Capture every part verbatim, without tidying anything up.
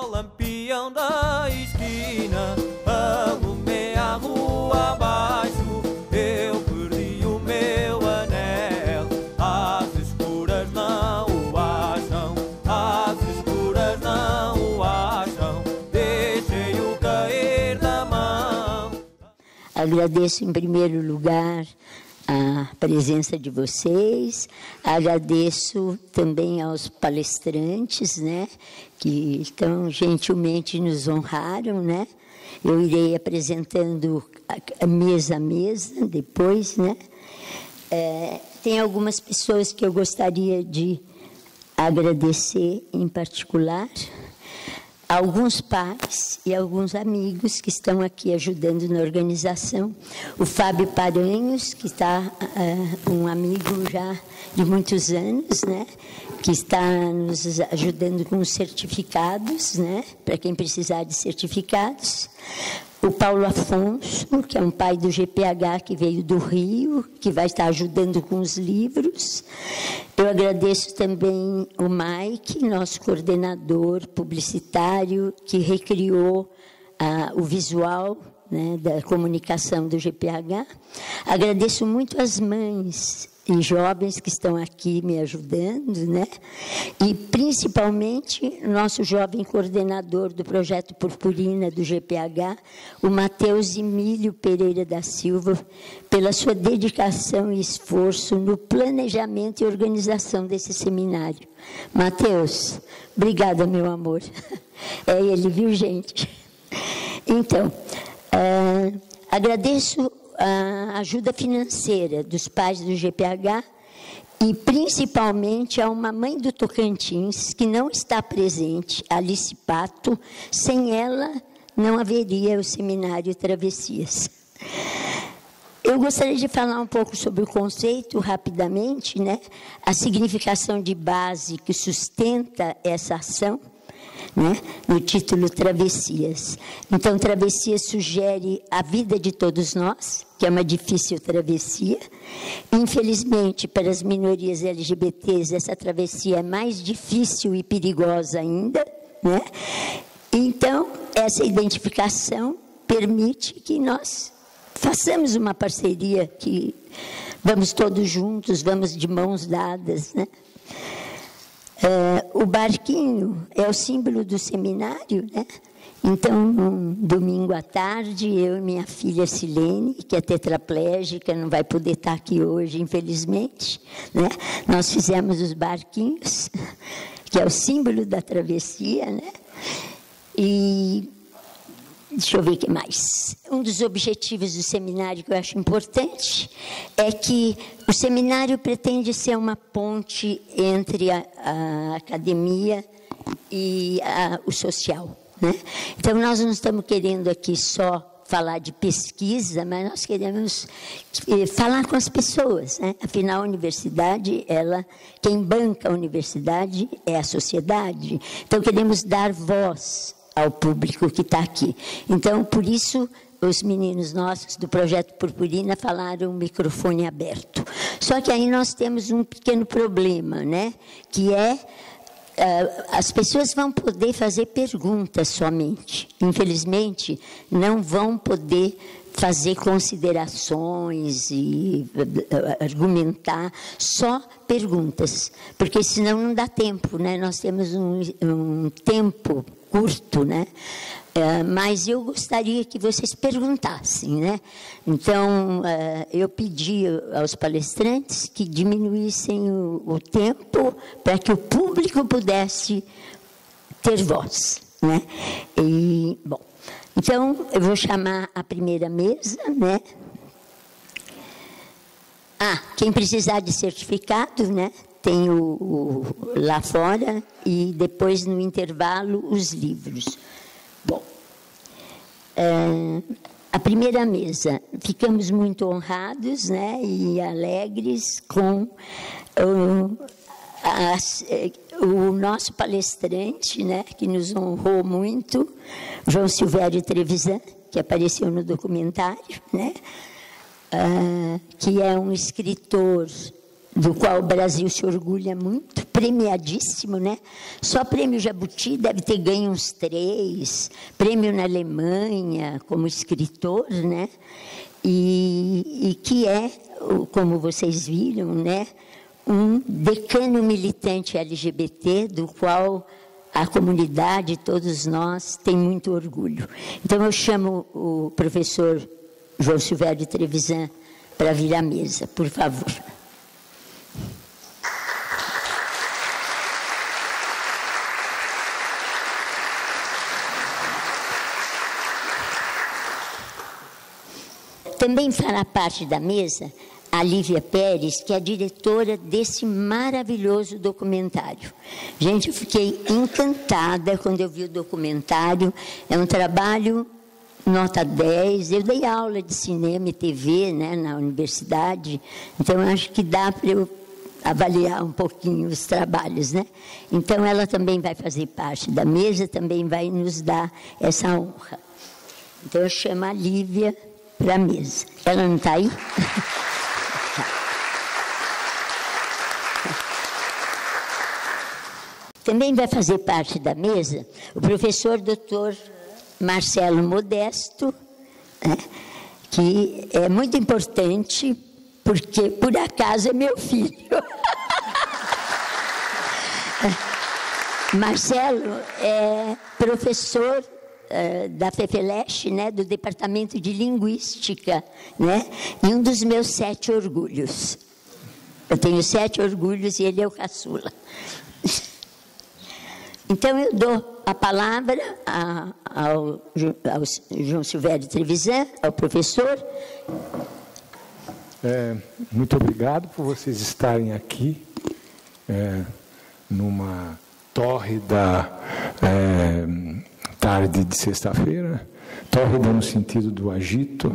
lampião da esquina alumei a rua abaixo. Eu perdi o meu anel, as escuras não o acham, as escuras não o acham, deixei-o cair da mão. Agradeço em primeiro lugar a presença de vocês, agradeço também aos palestrantes, né, que tão gentilmente nos honraram, né. Eu irei apresentando a mesa a mesa depois, né. É, tem algumas pessoas que eu gostaria de agradecer em particular, alguns pais e alguns amigos que estão aqui ajudando na organização. O Fábio Paranhos, que está uh, um amigo já de muitos anos, né, que está nos ajudando com os certificados, né, para quem precisar de certificados. O Paulo Afonso, que é um pai do G P H que veio do Rio, que vai estar ajudando com os livros. Eu agradeço também o Mike, nosso coordenador publicitário, que recriou ah, o visual, né, da comunicação do G P H. Agradeço muito as mães e jovens que estão aqui me ajudando, né? E, principalmente, nosso jovem coordenador do Projeto Purpurina do G P H, o Matheus Emílio Pereira da Silva, pela sua dedicação e esforço no planejamento e organização desse seminário. Matheus, obrigada, meu amor. É ele, viu, gente? Então, é, agradeço a ajuda financeira dos pais do G P H e, principalmente, a uma mãe do Tocantins, que não está presente, Alice Pato. Sem ela, não haveria o Seminário Travessias. Eu gostaria de falar um pouco sobre o conceito, rapidamente, né? A significação de base que sustenta essa ação, né, no título Travessias. Então, Travessias sugere a vida de todos nós, que é uma difícil travessia. Infelizmente, para as minorias L G B Tês, essa travessia é mais difícil e perigosa ainda, né? Então, essa identificação permite que nós façamos uma parceria, que vamos todos juntos, vamos de mãos dadas, né? Uh, o barquinho é o símbolo do seminário, né? Então, um domingo à tarde, eu e minha filha Silene, que é tetraplégica, não vai poder estar aqui hoje, infelizmente, né? Nós fizemos os barquinhos, que é o símbolo da travessia, né? E deixa eu ver o que mais. Um dos objetivos do seminário que eu acho importante é que o seminário pretende ser uma ponte entre a, a academia e a, o social, né? Então, nós não estamos querendo aqui só falar de pesquisa, mas nós queremos falar com as pessoas, né? Afinal, a universidade, ela, quem banca a universidade é a sociedade. Então, queremos dar voz ao público que está aqui. Então, por isso, os meninos nossos do Projeto Purpurina falaram microfone aberto. Só que aí nós temos um pequeno problema, né? Que é, uh, as pessoas vão poder fazer perguntas somente. Infelizmente, não vão poder fazer considerações e uh, argumentar, só perguntas, porque senão não dá tempo, né? Nós temos um, um tempo curto, né? Uh, mas eu gostaria que vocês perguntassem, né? Então, uh, eu pedi aos palestrantes que diminuíssem o, o tempo para que o público pudesse ter voz, né? E, bom, então, eu vou chamar a primeira mesa, né? Ah, quem precisar de certificado, né? Tem o, o, lá fora e depois, no intervalo, os livros. Bom, é, a primeira mesa, ficamos muito honrados, né, e alegres com o, as, o nosso palestrante, né, que nos honrou muito, João Silvério Trevisan, que apareceu no documentário, né, uh, que é um escritor do qual o Brasil se orgulha muito, premiadíssimo, né? Só prêmio Jabuti deve ter ganho uns três, prêmio na Alemanha como escritor, né? E, e que é, como vocês viram, né, um decano militante L G B T, do qual a comunidade, todos nós, tem muito orgulho. Então, eu chamo o professor João Silvério Trevisan para vir à mesa, por favor. Também fará parte da mesa a Lívia Pérez, que é a diretora desse maravilhoso documentário. Gente, eu fiquei encantada quando eu vi o documentário. É um trabalho nota dez. Eu dei aula de cinema e T V, né, na universidade, então eu acho que dá para eu avaliar um pouquinho os trabalhos, né? Então, ela também vai fazer parte da mesa, também vai nos dar essa honra. Então, eu chamo a Lívia para a mesa. Ela não está aí? Também vai fazer parte da mesa o professor doutor Marcelo Modesto, né, que é muito importante, porque, por acaso, é meu filho. Marcelo é professor uh, da FEFELESH, né, do Departamento de Linguística, né, e um dos meus sete orgulhos. Eu tenho sete orgulhos e ele é o caçula. Então, eu dou a palavra a, ao, ao João Silvério Trevisan, ao professor. É, muito obrigado por vocês estarem aqui, é, numa tórrida é, tarde de sexta-feira, tórrida no sentido do agito,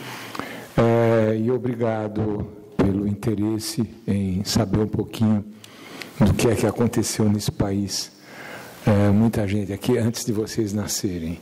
é, e obrigado pelo interesse em saber um pouquinho do que é que aconteceu nesse país. É, muita gente aqui antes de vocês nascerem.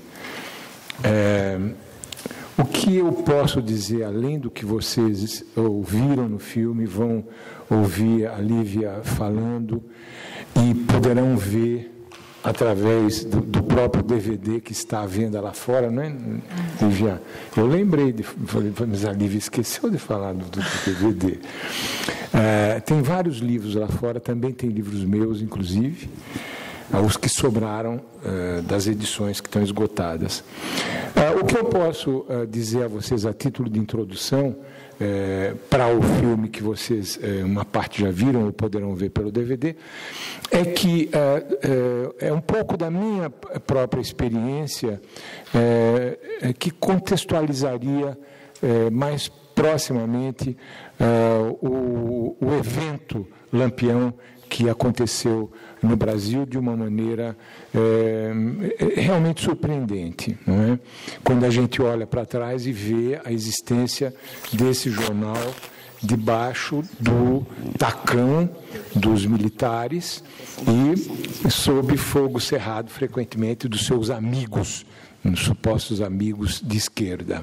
É, o que eu posso dizer, além do que vocês ouviram no filme, vão ouvir a Lívia falando e poderão ver através do, do próprio D V D que está à venda lá fora, não é, Lívia? Eu lembrei, de, falei, mas a Lívia esqueceu de falar do, do D V D. É, tem vários livros lá fora, também tem livros meus, inclusive, os que sobraram uh, das edições que estão esgotadas. Uh, o que eu posso uh, dizer a vocês a título de introdução uh, para o filme que vocês, uh, uma parte já viram ou poderão ver pelo D V D, é que uh, uh, é um pouco da minha própria experiência uh, que contextualizaria uh, mais proximamente uh, o, o evento Lampião que aconteceu no Brasil de uma maneira é, realmente surpreendente, não é? Quando a gente olha para trás e vê a existência desse jornal debaixo do tacão dos militares e sob fogo cerrado frequentemente dos seus amigos, dos supostos amigos de esquerda.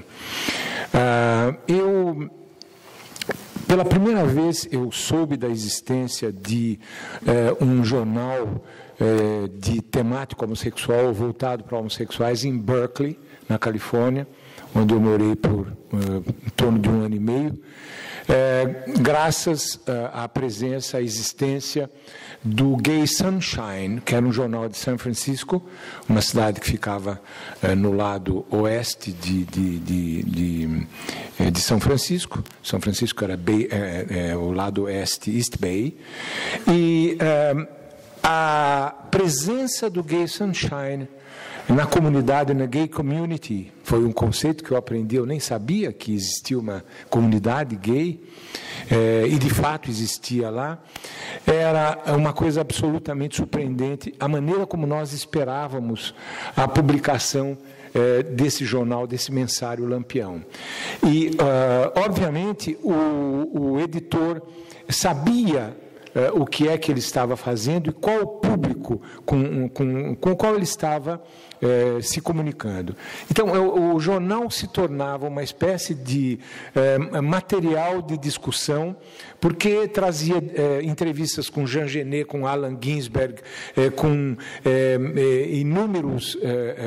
Ah, eu Pela primeira vez eu soube da existência de eh, um jornal eh, de temática homossexual voltado para homossexuais em Berkeley, na Califórnia, onde eu morei por eh, em torno de um ano e meio, eh, graças eh, à presença, à existência do Gay Sunshine, que era um jornal de São Francisco, uma cidade que ficava eh, no lado oeste de, de, de, de, eh, de São Francisco. São Francisco era Bay, eh, eh, o lado oeste, East Bay. E eh, a presença do Gay Sunshine na comunidade, na gay community, foi um conceito que eu aprendi, eu nem sabia que existia uma comunidade gay, é, e de fato existia lá. Era uma coisa absolutamente surpreendente, a maneira como nós esperávamos a publicação é, desse jornal, desse mensário Lampião. E, uh, obviamente, o, o editor sabia uh, o que é que ele estava fazendo e qual o público com, com, com o qual ele estava uh, se comunicando. Então, o, o jornal se tornava uma espécie de uh, material de discussão, porque trazia uh, entrevistas com Jean Genet, com Allen Ginsberg, uh, com uh, inúmeros uh,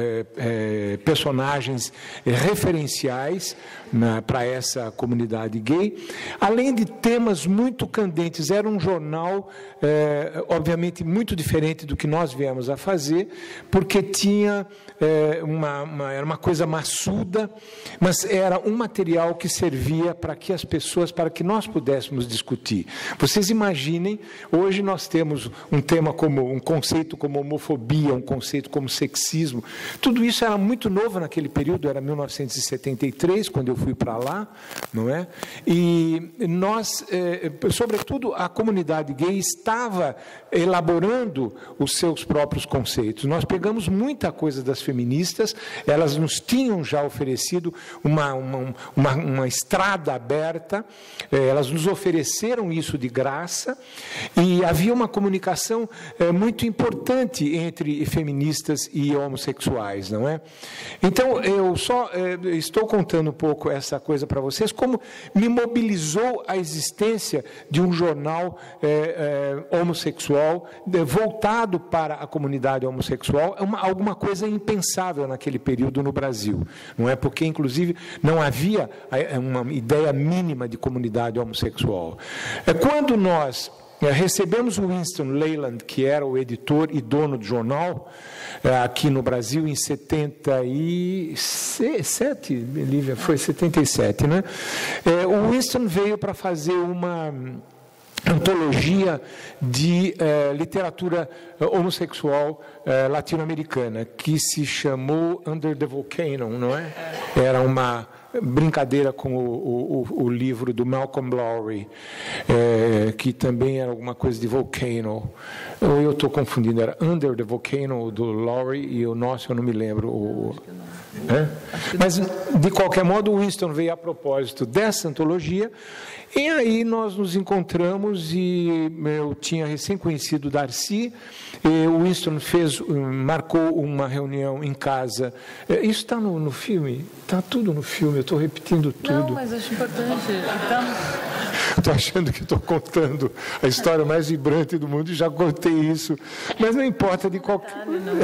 uh, personagens uh, referenciais para essa comunidade gay, além de temas muito candentes. Era um jornal, é, obviamente, muito diferente do que nós viemos a fazer, porque tinha é, uma, uma, era uma coisa maçuda, mas era um material que servia para que as pessoas, para que nós pudéssemos discutir. Vocês imaginem, hoje nós temos um tema como, um conceito como homofobia, um conceito como sexismo. Tudo isso era muito novo naquele período, era mil novecentos e setenta e três, quando eu fui para lá, não é? E nós, eh, sobretudo, a comunidade gay estava elaborando os seus próprios conceitos. Nós pegamos muita coisa das feministas, elas nos tinham já oferecido uma, uma, uma, uma estrada aberta, eh, elas nos ofereceram isso de graça, e havia uma comunicação eh, muito importante entre feministas e homossexuais, não é? Então, eu só eh, estou contando um pouco essa coisa para vocês, como me mobilizou a existência de um jornal é, é, homossexual, é, voltado para a comunidade homossexual, é uma, alguma coisa impensável naquele período no Brasil, não é? Porque, inclusive, não havia uma ideia mínima de comunidade homossexual. É, quando nós recebemos o Winston Leyland, que era o editor e dono do jornal, aqui no Brasil, em setenta e sete, Lívia, foi setenta e sete, né? O Winston veio para fazer uma antologia de eh, literatura homossexual eh, latino-americana, que se chamou Under the Volcano, não é? Era uma brincadeira com o, o, o livro do Malcolm Lowry, é, que também era alguma coisa de Volcano. Ou eu estou confundindo, era Under the Volcano do Lowry e o nosso eu não me lembro. O, é? Mas, de qualquer modo, o Winston veio a propósito dessa antologia, e aí nós nos encontramos e eu tinha recém conhecido o Darcy, e o Winston fez, marcou uma reunião em casa. Isso está no, no filme? Está tudo no filme, eu estou repetindo tudo. Não, mas acho importante. Estou achando que estou contando a história mais vibrante do mundo e já contei isso. Mas não importa, de qualquer,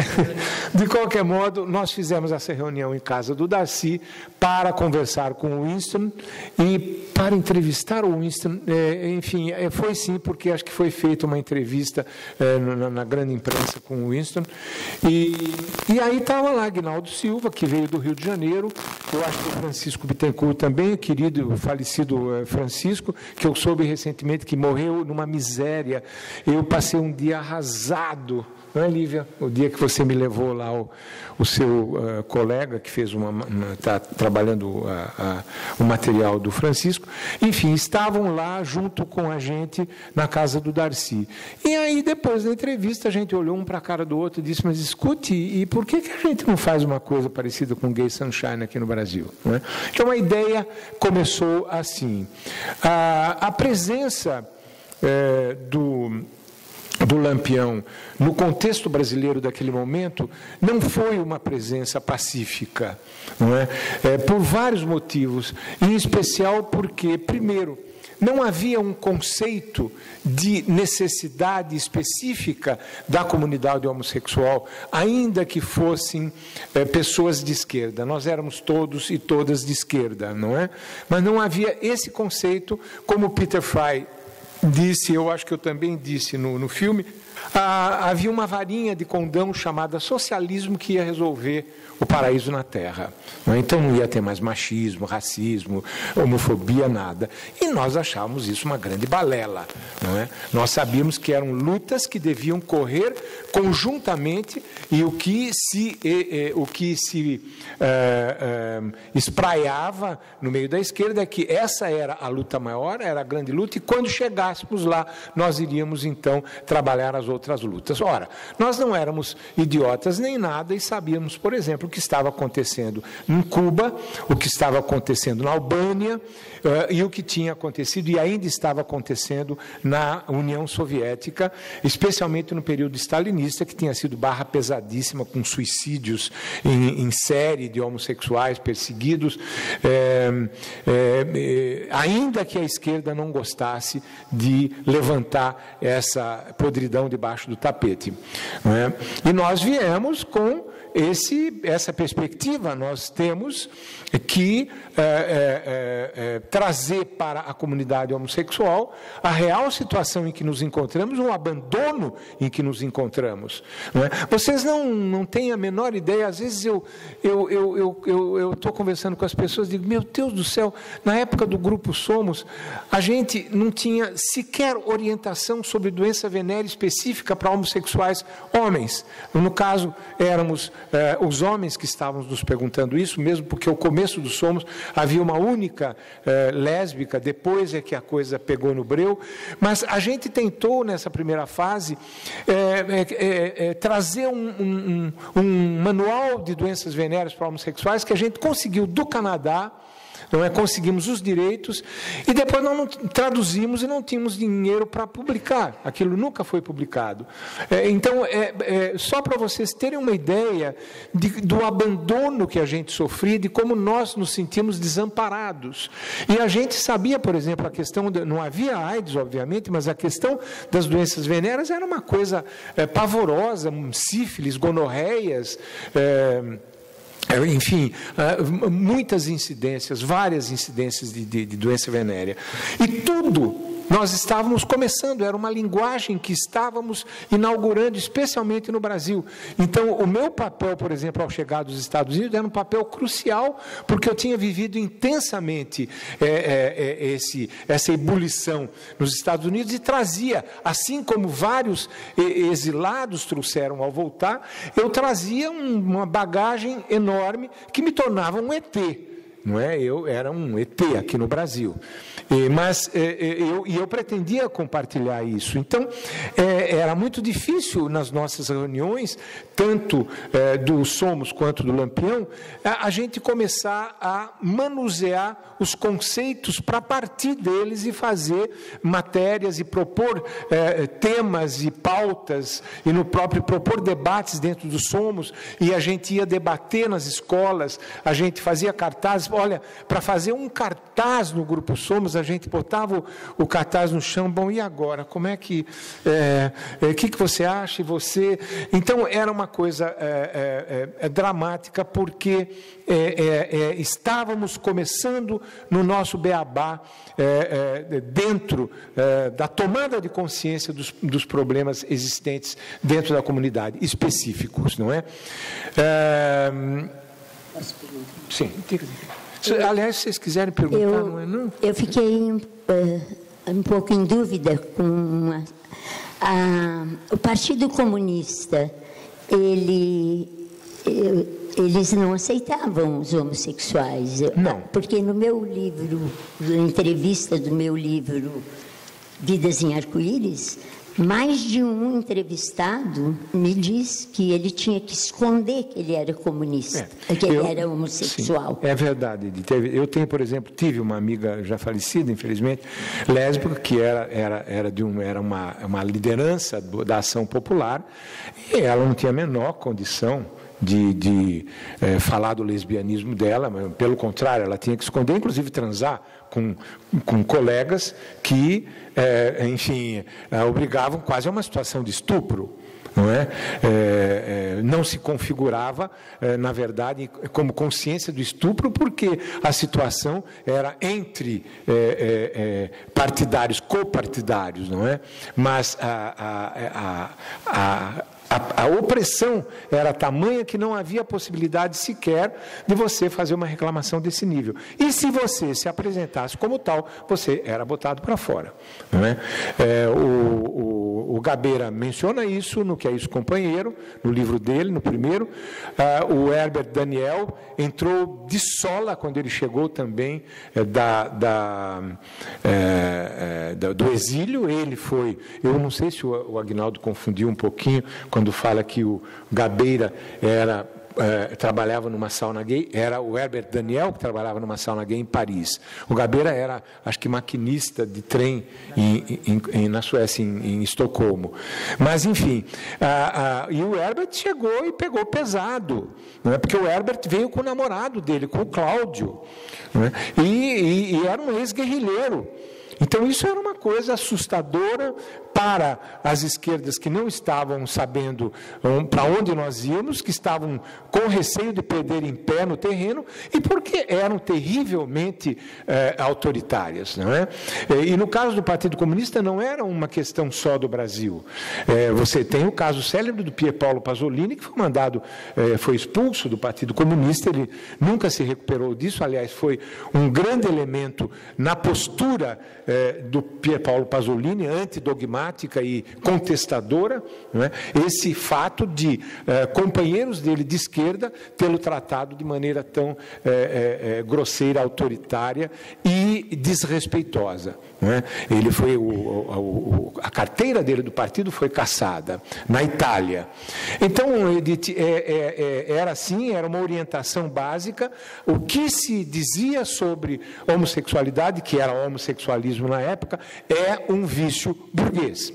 de qualquer modo, nós fizemos essa reunião em casa do Darcy para conversar com o Winston e para entrevistar o Winston. É, enfim, é, foi sim, porque acho que foi feita uma entrevista é, na, na grande imprensa com o Winston. E, e aí estava lá Aguinaldo Silva, que veio do Rio de Janeiro. Eu acho que o Francisco Bittencourt também, o querido, falecido é, Francisco, que eu soube recentemente que morreu numa miséria. Eu passei um dia arrasado, não é, Lívia? O dia que você me levou lá, o, o seu uh, colega, que fez uma, está trabalhando uh, uh, o material do Francisco. Enfim, estavam lá junto com a gente na casa do Darcy. E aí, depois da entrevista, a gente olhou um para a cara do outro e disse, mas escute, e por que, que a gente não faz uma coisa parecida com Gay Sunshine aqui no Brasil? Não é? Então, a ideia começou assim. A, a presença é, do... do Lampião, no contexto brasileiro daquele momento, não foi uma presença pacífica, não é? É, por vários motivos, em especial porque, primeiro, não havia um conceito de necessidade específica da comunidade homossexual, ainda que fossem é, pessoas de esquerda. Nós éramos todos e todas de esquerda, não é? Mas não havia esse conceito, como Peter Fry disse, eu acho que eu também disse no, no filme, ah, havia uma varinha de condão chamada socialismo que ia resolver o paraíso na Terra. Não é? Então não ia ter mais machismo, racismo, homofobia, nada. E nós achávamos isso uma grande balela. Não é? Nós sabíamos que eram lutas que deviam correr conjuntamente e o que se, e, e, o que se uh, uh, espraiava no meio da esquerda é que essa era a luta maior, era a grande luta, e quando chegássemos lá, nós iríamos então trabalhar as nas outras lutas. Ora, nós não éramos idiotas nem nada e sabíamos, por exemplo, o que estava acontecendo em Cuba, o que estava acontecendo na Albânia, uh, e o que tinha acontecido e ainda estava acontecendo na União Soviética, especialmente no período stalinista, que tinha sido barra pesadíssima, com suicídios em, em série de homossexuais perseguidos, é, é, é, ainda que a esquerda não gostasse de levantar essa podridão debaixo do tapete. Não é? E nós viemos com esse, essa perspectiva, nós temos que é, é, é, trazer para a comunidade homossexual a real situação em que nos encontramos, o abandono em que nos encontramos. Não é? Vocês não, não têm a menor ideia, às vezes eu eu eu eu eu eu estou conversando com as pessoas e digo, meu Deus do céu, na época do Grupo Somos, a gente não tinha sequer orientação sobre doença venérea específica para homossexuais homens. No caso, éramos eh, os homens que estávamos nos perguntando isso, mesmo porque o começo do Somos havia uma única eh, lésbica, depois é que a coisa pegou no breu, mas a gente tentou nessa primeira fase eh, eh, eh, trazer um, um, um manual de doenças venéreas para homossexuais que a gente conseguiu do Canadá. Não é? Conseguimos os direitos e depois nós não traduzimos e não tínhamos dinheiro para publicar. Aquilo nunca foi publicado. É, então, é, é, só para vocês terem uma ideia de, do abandono que a gente sofria, de como nós nos sentimos desamparados. E a gente sabia, por exemplo, a questão, de, não havia AIDS, obviamente, mas a questão das doenças venéreas era uma coisa é, pavorosa, sífilis, gonorreias, é, enfim, muitas incidências, várias incidências de, de, de doença venérea. E tudo nós estávamos começando, era uma linguagem que estávamos inaugurando, especialmente no Brasil. Então, o meu papel, por exemplo, ao chegar dos Estados Unidos, era um papel crucial, porque eu tinha vivido intensamente é, é, esse, essa ebulição nos Estados Unidos e trazia, assim como vários exilados trouxeram ao voltar, eu trazia um, uma bagagem enorme que me tornava um E T. Não é? Eu era um E T aqui no Brasil. E, mas é, eu, e eu pretendia compartilhar isso. Então, é, era muito difícil nas nossas reuniões, tanto é, do Somos quanto do Lampião, a, a gente começar a manusear os conceitos para partir deles e fazer matérias e propor é, temas e pautas, e no próprio propor debates dentro do Somos, e a gente ia debater nas escolas, a gente fazia cartazes. Olha, para fazer um cartaz no Grupo Somos, a gente botava o, o cartaz no chão, bom, e agora? Como é que, é, é, que, que você acha? E você... Então, era uma coisa é, é, é, dramática, porque é, é, é, estávamos começando no nosso beabá, é, é, dentro é, da tomada de consciência dos, dos problemas existentes dentro da comunidade, específicos, não é? é sim, diga, diga. Aliás, se vocês quiserem perguntar, eu, não é não? Eu fiquei uh, um pouco em dúvida com a, a, o Partido Comunista. Ele, eu, eles não aceitavam os homossexuais. Não. Porque no meu livro, na entrevista do meu livro Vidas em Arco-Íris, mais de um entrevistado me diz que ele tinha que esconder que ele era comunista, é, que ele eu, era homossexual. Sim, é verdade. Eu tenho, por exemplo, tive uma amiga já falecida, infelizmente, lésbica, que era, era, era, de um, era uma, uma liderança da ação popular, e ela não tinha a menor condição de, de é, falar do lesbianismo dela, mas, pelo contrário, ela tinha que esconder, inclusive transar com, com colegas que, é, enfim, é, obrigavam quase a uma situação de estupro. Não, é? É, é, não se configurava, é, na verdade, como consciência do estupro, porque a situação era entre é, é, é, partidários, copartidários, não é? Mas a, a, a, a A, a opressão era tamanha que não havia possibilidade sequer de você fazer uma reclamação desse nível. E se você se apresentasse como tal, você era botado para fora. Não é? É, o, o, o, o Gabeira menciona isso no Que é Isso, Companheiro, no livro dele, no primeiro. Ah, o Herbert Daniel entrou de sola quando ele chegou também é, da, da, é, é, da, do exílio. Ele foi, eu não sei se o, o Aguinaldo confundiu um pouquinho quando fala que o Gabeira era... É, trabalhava numa sauna gay, era o Herbert Daniel que trabalhava numa sauna gay em Paris. O Gabeira era, acho que, maquinista de trem em, em, em, na Suécia, em, em Estocolmo. Mas, enfim, a, a, e o Herbert chegou e pegou pesado, não é? Porque o Herbert veio com o namorado dele, com o Cláudio, não é? e, e, e era um ex-guerrilheiro. Então, isso era uma coisa assustadora para as esquerdas que não estavam sabendo um, para onde nós íamos, que estavam com receio de perder em pé no terreno, e porque eram terrivelmente eh, autoritárias. Não é? E no caso do Partido Comunista não era uma questão só do Brasil. Eh, você tem o caso célebre do Pier Paolo Pasolini, que foi mandado, eh, foi expulso do Partido Comunista, ele nunca se recuperou disso, aliás, foi um grande elemento na postura eh, do Pier Paolo Pasolini, antidogmática e contestadora, não é? Esse fato de eh, companheiros dele de esquerda tê-lo tratado de maneira tão eh, eh, grosseira, autoritária e desrespeitosa. Não é? Ele foi, o, o, a carteira dele do partido foi cassada na Itália. Então, ele, é, é, era assim, era uma orientação básica. O que se dizia sobre homossexualidade, que era homossexualismo na época, é um vício burguês.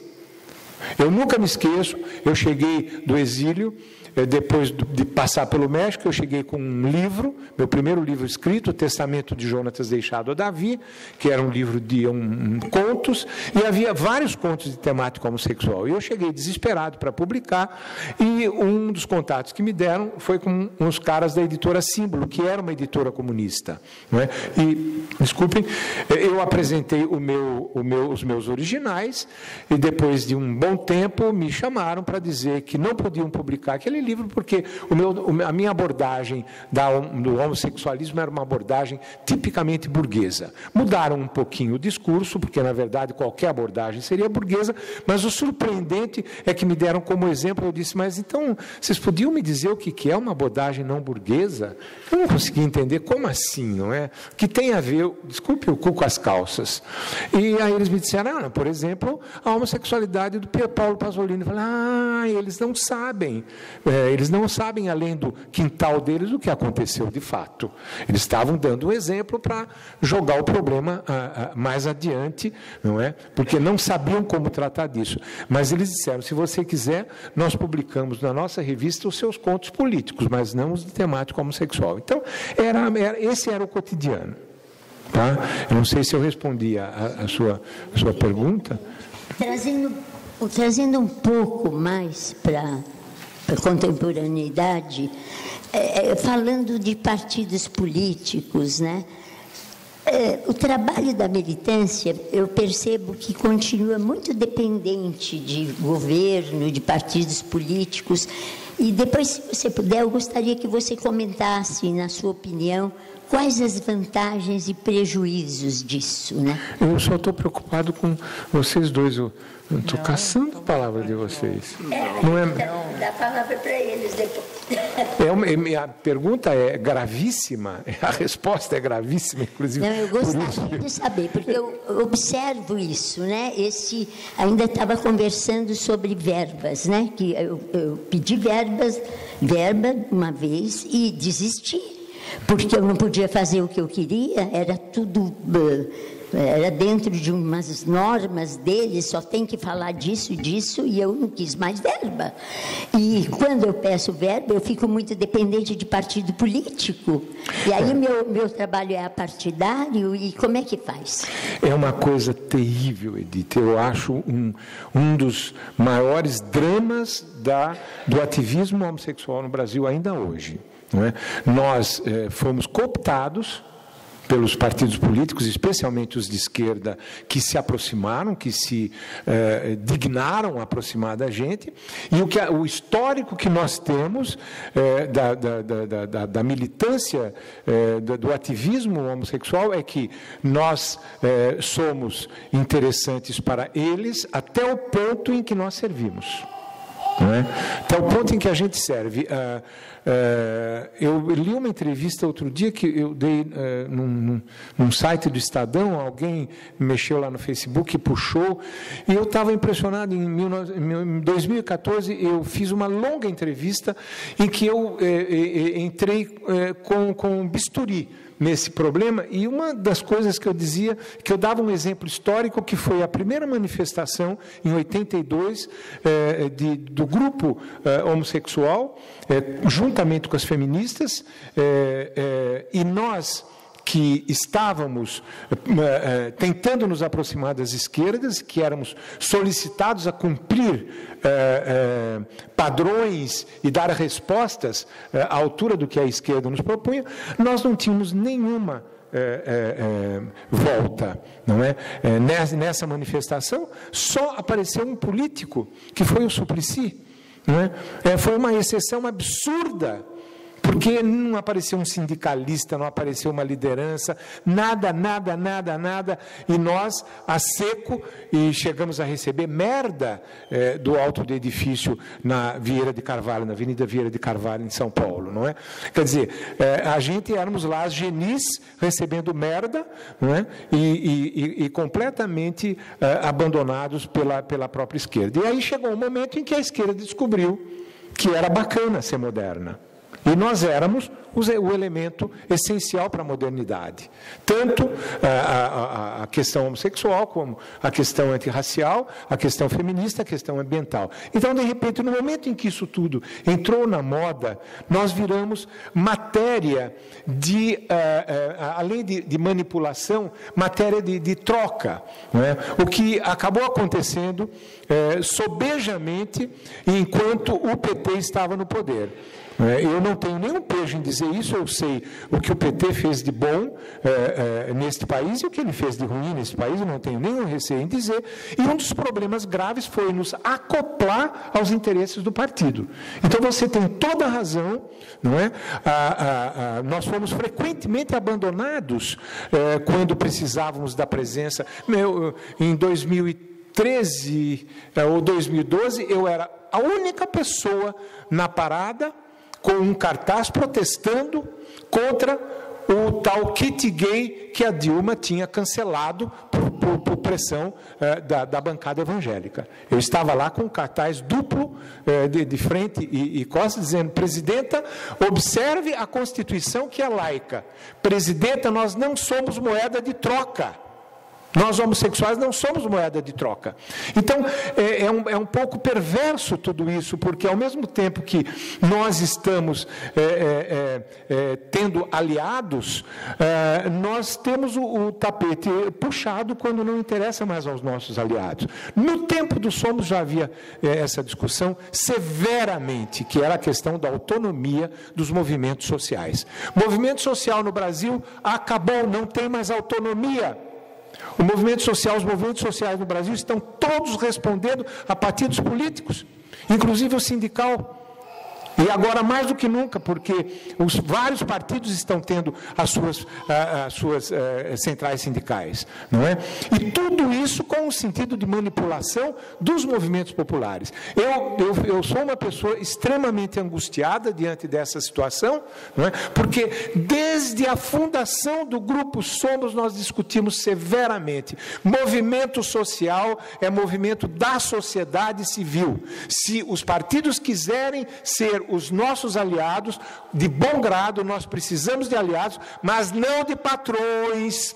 Eu nunca me esqueço, eu cheguei do exílio, depois de passar pelo México, eu cheguei com um livro, meu primeiro livro escrito, O Testamento de Jonatas deixado a Davi, que era um livro de um, um, contos, e havia vários contos de temática homossexual. E eu cheguei desesperado para publicar, e um dos contatos que me deram foi com uns caras da editora Símbolo, que era uma editora comunista. Não é? E, desculpem, eu apresentei o meu, o meu, os meus originais, e depois de um bom tempo me chamaram para dizer que não podiam publicar aquele livro, porque o meu, a minha abordagem da, do homossexualismo era uma abordagem tipicamente burguesa. Mudaram um pouquinho o discurso, porque, na verdade, qualquer abordagem seria burguesa, mas o surpreendente é que me deram como exemplo, eu disse, mas então, vocês podiam me dizer o que é uma abordagem não burguesa? Eu não consegui entender, como assim, não é? Que tem a ver, desculpe o cu com as calças. E aí eles me disseram, ah, por exemplo, a homossexualidade do Pier Paolo Pasolini. Eu falei, ah, eles não sabem. É, eles não sabem, além do quintal deles, o que aconteceu de fato. Eles estavam dando um exemplo para jogar o problema ah, ah, mais adiante, não é? Porque não sabiam como tratar disso. Mas eles disseram, se você quiser, nós publicamos na nossa revista os seus contos políticos, mas não os de temática homossexual. Então, era, era, esse era o cotidiano. Tá? Eu não sei se eu respondi a, a, sua, a sua pergunta. Trazendo, trazendo um pouco mais para a contemporaneidade, é, falando de partidos políticos, né? É, o trabalho da militância, eu percebo que continua muito dependente de governo, de partidos políticos. E depois, se você puder, eu gostaria que você comentasse, na sua opinião, quais as vantagens e prejuízos disso, né? Eu só estou preocupado com vocês dois. Eu estou caçando a palavra de vocês. É, não é... Então, dá a palavra para eles depois. É uma, minha pergunta é gravíssima, a resposta é gravíssima, inclusive. Não, eu gostaria de saber, porque eu observo isso, né? Esse, ainda estava conversando sobre verbas, né? Que eu, eu pedi verbas, verba uma vez e desisti, porque eu não podia fazer o que eu queria, era tudo... Era dentro de umas normas deles, só tem que falar disso e disso, e eu não quis mais verba. E quando eu peço verba, eu fico muito dependente de partido político. E aí meu, meu trabalho é apartidário, e como é que faz? É uma coisa terrível, Edith. Eu acho um, um dos maiores dramas da, do ativismo homossexual no Brasil ainda hoje. Não é? Nós eh, fomos cooptados pelos partidos políticos, especialmente os de esquerda, que se aproximaram, que se eh, dignaram a aproximar da gente, e o, que, o histórico que nós temos eh, da, da, da, da, da militância, eh, do, do ativismo homossexual é que nós eh, somos interessantes para eles até o ponto em que nós servimos. Não é? Até o ponto em que a gente serve. Uh, uh, eu li uma entrevista outro dia que eu dei uh, num, num site do Estadão, alguém mexeu lá no Facebook e puxou, e eu estava impressionado. Em dois mil e quatorze, eu fiz uma longa entrevista em que eu eh, eh, entrei eh, com, com um bisturi nesse problema, e uma das coisas que eu dizia, que eu dava um exemplo histórico, que foi a primeira manifestação, em oitenta e dois, eh, de, do grupo eh, homossexual, eh, juntamente com as feministas, eh, eh, e nós que estávamos eh, tentando nos aproximar das esquerdas, que éramos solicitados a cumprir eh, eh, padrões e dar respostas eh, à altura do que a esquerda nos propunha, nós não tínhamos nenhuma eh, eh, volta, não é? Eh, nessa, nessa manifestação, só apareceu um político, que foi o Suplicy, não é? Eh, foi uma exceção absurda, porque não apareceu um sindicalista, não apareceu uma liderança, nada, nada, nada, nada, e nós, a seco, e chegamos a receber merda eh, do alto do edifício na Vieira de Carvalho, na Avenida Vieira de Carvalho, em São Paulo, não é? Quer dizer, eh, a gente éramos lá, as genis, recebendo merda, não é? E, e, e completamente eh, abandonados pela, pela própria esquerda. E aí chegou um momento em que a esquerda descobriu que era bacana ser moderna. E nós éramos o elemento essencial para a modernidade. Tanto a, a, a questão homossexual, como a questão antirracial, a questão feminista, a questão ambiental. Então, de repente, no momento em que isso tudo entrou na moda, nós viramos matéria de, uh, uh, além de, de manipulação, matéria de, de troca. Não é? O que acabou acontecendo uh, sobejamente enquanto o P T estava no poder. Eu não tenho nenhum pejo em dizer isso, eu sei o que o P T fez de bom é, é, neste país e o que ele fez de ruim neste país, eu não tenho nenhum receio em dizer, e um dos problemas graves foi nos acoplar aos interesses do partido. Então você tem toda a razão, não é? A, a, a, nós fomos frequentemente abandonados é, quando precisávamos da presença. Meu, em dois mil e treze ou dois mil e doze, eu era a única pessoa na parada com um cartaz protestando contra o tal kit gay que a Dilma tinha cancelado por, por, por pressão eh, da, da bancada evangélica. Eu estava lá com um cartaz duplo eh, de, de frente e, e costas, dizendo: presidenta, observe a Constituição que é laica. Presidenta, nós não somos moeda de troca. Nós, homossexuais, não somos moeda de troca. Então, é, é, um, é um pouco perverso tudo isso, porque ao mesmo tempo que nós estamos é, é, é, tendo aliados, é, nós temos o, o tapete puxado quando não interessa mais aos nossos aliados. No tempo do Somos já havia é, essa discussão severamente, que era a questão da autonomia dos movimentos sociais. O movimento social no Brasil acabou, não tem mais autonomia. O movimento social, os movimentos sociais no Brasil estão todos respondendo a partidos políticos, inclusive o sindical. E agora mais do que nunca, porque os vários partidos estão tendo as suas, as suas uh, centrais sindicais, não é? E tudo isso com o sentido de manipulação dos movimentos populares. Eu, eu, eu sou uma pessoa extremamente angustiada diante dessa situação, não é? Porque desde a fundação do Grupo Somos nós discutimos severamente. Movimento social é movimento da sociedade civil. Se os partidos quiserem ser os nossos aliados, de bom grado, nós precisamos de aliados, mas não de patrões.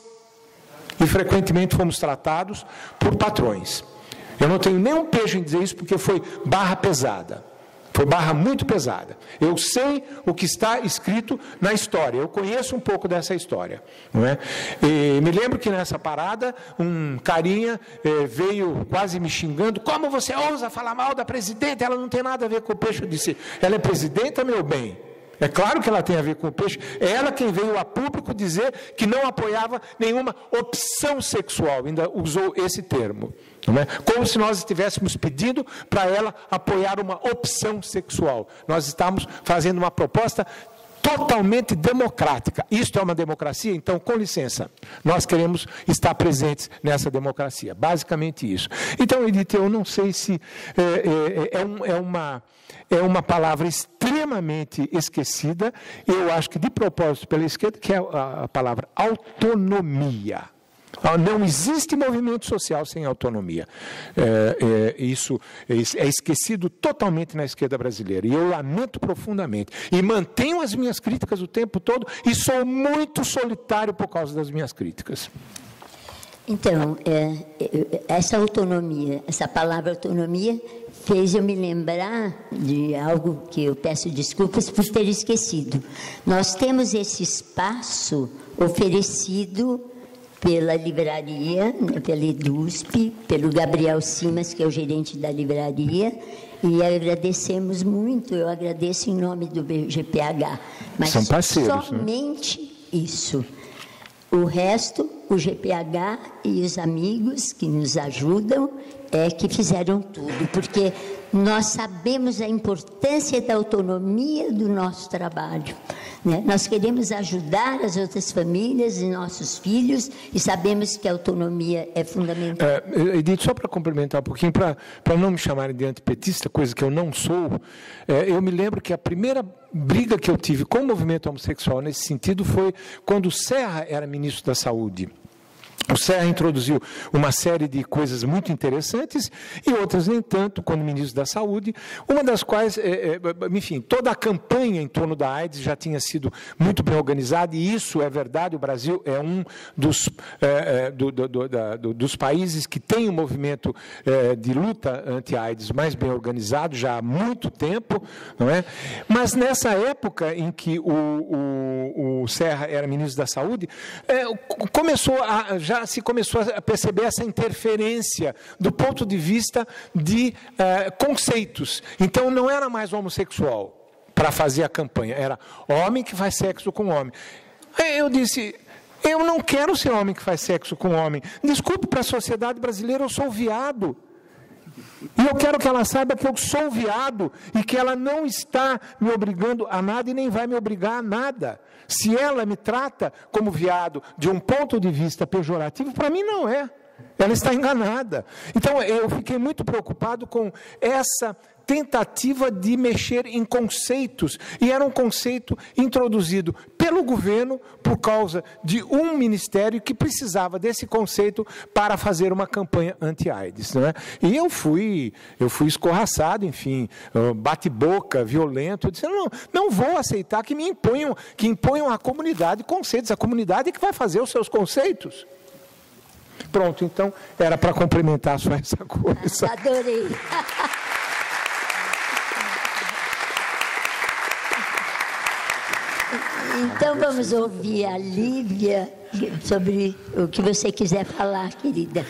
E frequentemente fomos tratados por patrões. Eu não tenho nenhum pejo em dizer isso, porque foi barra pesada. Foi barra muito pesada. Eu sei o que está escrito na história. Eu conheço um pouco dessa história. Não é? E me lembro que nessa parada, um carinha eh, veio quase me xingando. Como você ousa falar mal da presidenta? Ela não tem nada a ver com o peixe. Eu disse, ela é presidenta, meu bem. É claro que ela tem a ver com o peixe. É ela quem veio a público dizer que não apoiava nenhuma opção sexual. Ainda usou esse termo. Não é? Como se nós estivéssemos pedindo para ela apoiar uma opção sexual. Nós estamos fazendo uma proposta totalmente democrática. Isto é uma democracia? Então, com licença, nós queremos estar presentes nessa democracia. Basicamente isso. Então, Edith, eu não sei se é, é, é, um, é, uma, é uma palavra extremamente esquecida, eu acho que de propósito pela esquerda, que é a, a palavra autonomia. Não existe movimento social sem autonomia. É, é, isso é esquecido totalmente na esquerda brasileira. E eu lamento profundamente. E mantenho as minhas críticas o tempo todo e sou muito solitário por causa das minhas críticas. Então, é, essa autonomia, essa palavra autonomia, fez eu me lembrar de algo que eu peço desculpas por ter esquecido. Nós temos esse espaço oferecido pela livraria, né, pela EDUSP, pelo Gabriel Simas, que é o gerente da livraria, e agradecemos muito, eu agradeço em nome do G P H. Mas são parceiros, somente né? Isso. O resto, o G P H e os amigos que nos ajudam é que fizeram tudo, porque nós sabemos a importância da autonomia do nosso trabalho. Né? Nós queremos ajudar as outras famílias e nossos filhos e sabemos que a autonomia é fundamental. É, Edith, só para complementar um pouquinho, para não me chamarem de antipetista, coisa que eu não sou, é, eu me lembro que a primeira briga que eu tive com o movimento homossexual nesse sentido foi quando o Serra era ministro da Saúde. O Serra introduziu uma série de coisas muito interessantes e outras nem tanto, quando ministro da Saúde, uma das quais, é, é, enfim, toda a campanha em torno da AIDS já tinha sido muito bem organizada, e isso é verdade, o Brasil é um dos, é, é, do, do, do, da, do, dos países que tem um movimento é, de luta anti-AIDS mais bem organizado já há muito tempo, não é? Mas nessa época em que o, o, o Serra era ministro da Saúde, é, começou a já Já se começou a perceber essa interferência do ponto de vista de uh, conceitos. Então, não era mais homossexual para fazer a campanha, era homem que faz sexo com homem. Eu disse, eu não quero ser homem que faz sexo com homem. Desculpe, para a sociedade brasileira, eu sou viado. E eu quero que ela saiba que eu sou viado e que ela não está me obrigando a nada e nem vai me obrigar a nada. Se ela me trata como viado de um ponto de vista pejorativo, para mim não é. Ela está enganada. Então, eu fiquei muito preocupado com essa tentativa de mexer em conceitos, e era um conceito introduzido pelo governo por causa de um ministério que precisava desse conceito para fazer uma campanha anti-AIDS, não é? E eu fui, eu fui escorraçado, enfim, bate-boca, violento, eu disse, não, não vou aceitar que me imponham, que imponham à comunidade conceitos, a comunidade é que vai fazer os seus conceitos. Pronto, então, era para complementar só essa coisa. Adorei. Então, vamos ouvir a Lívia sobre o que você quiser falar, querida.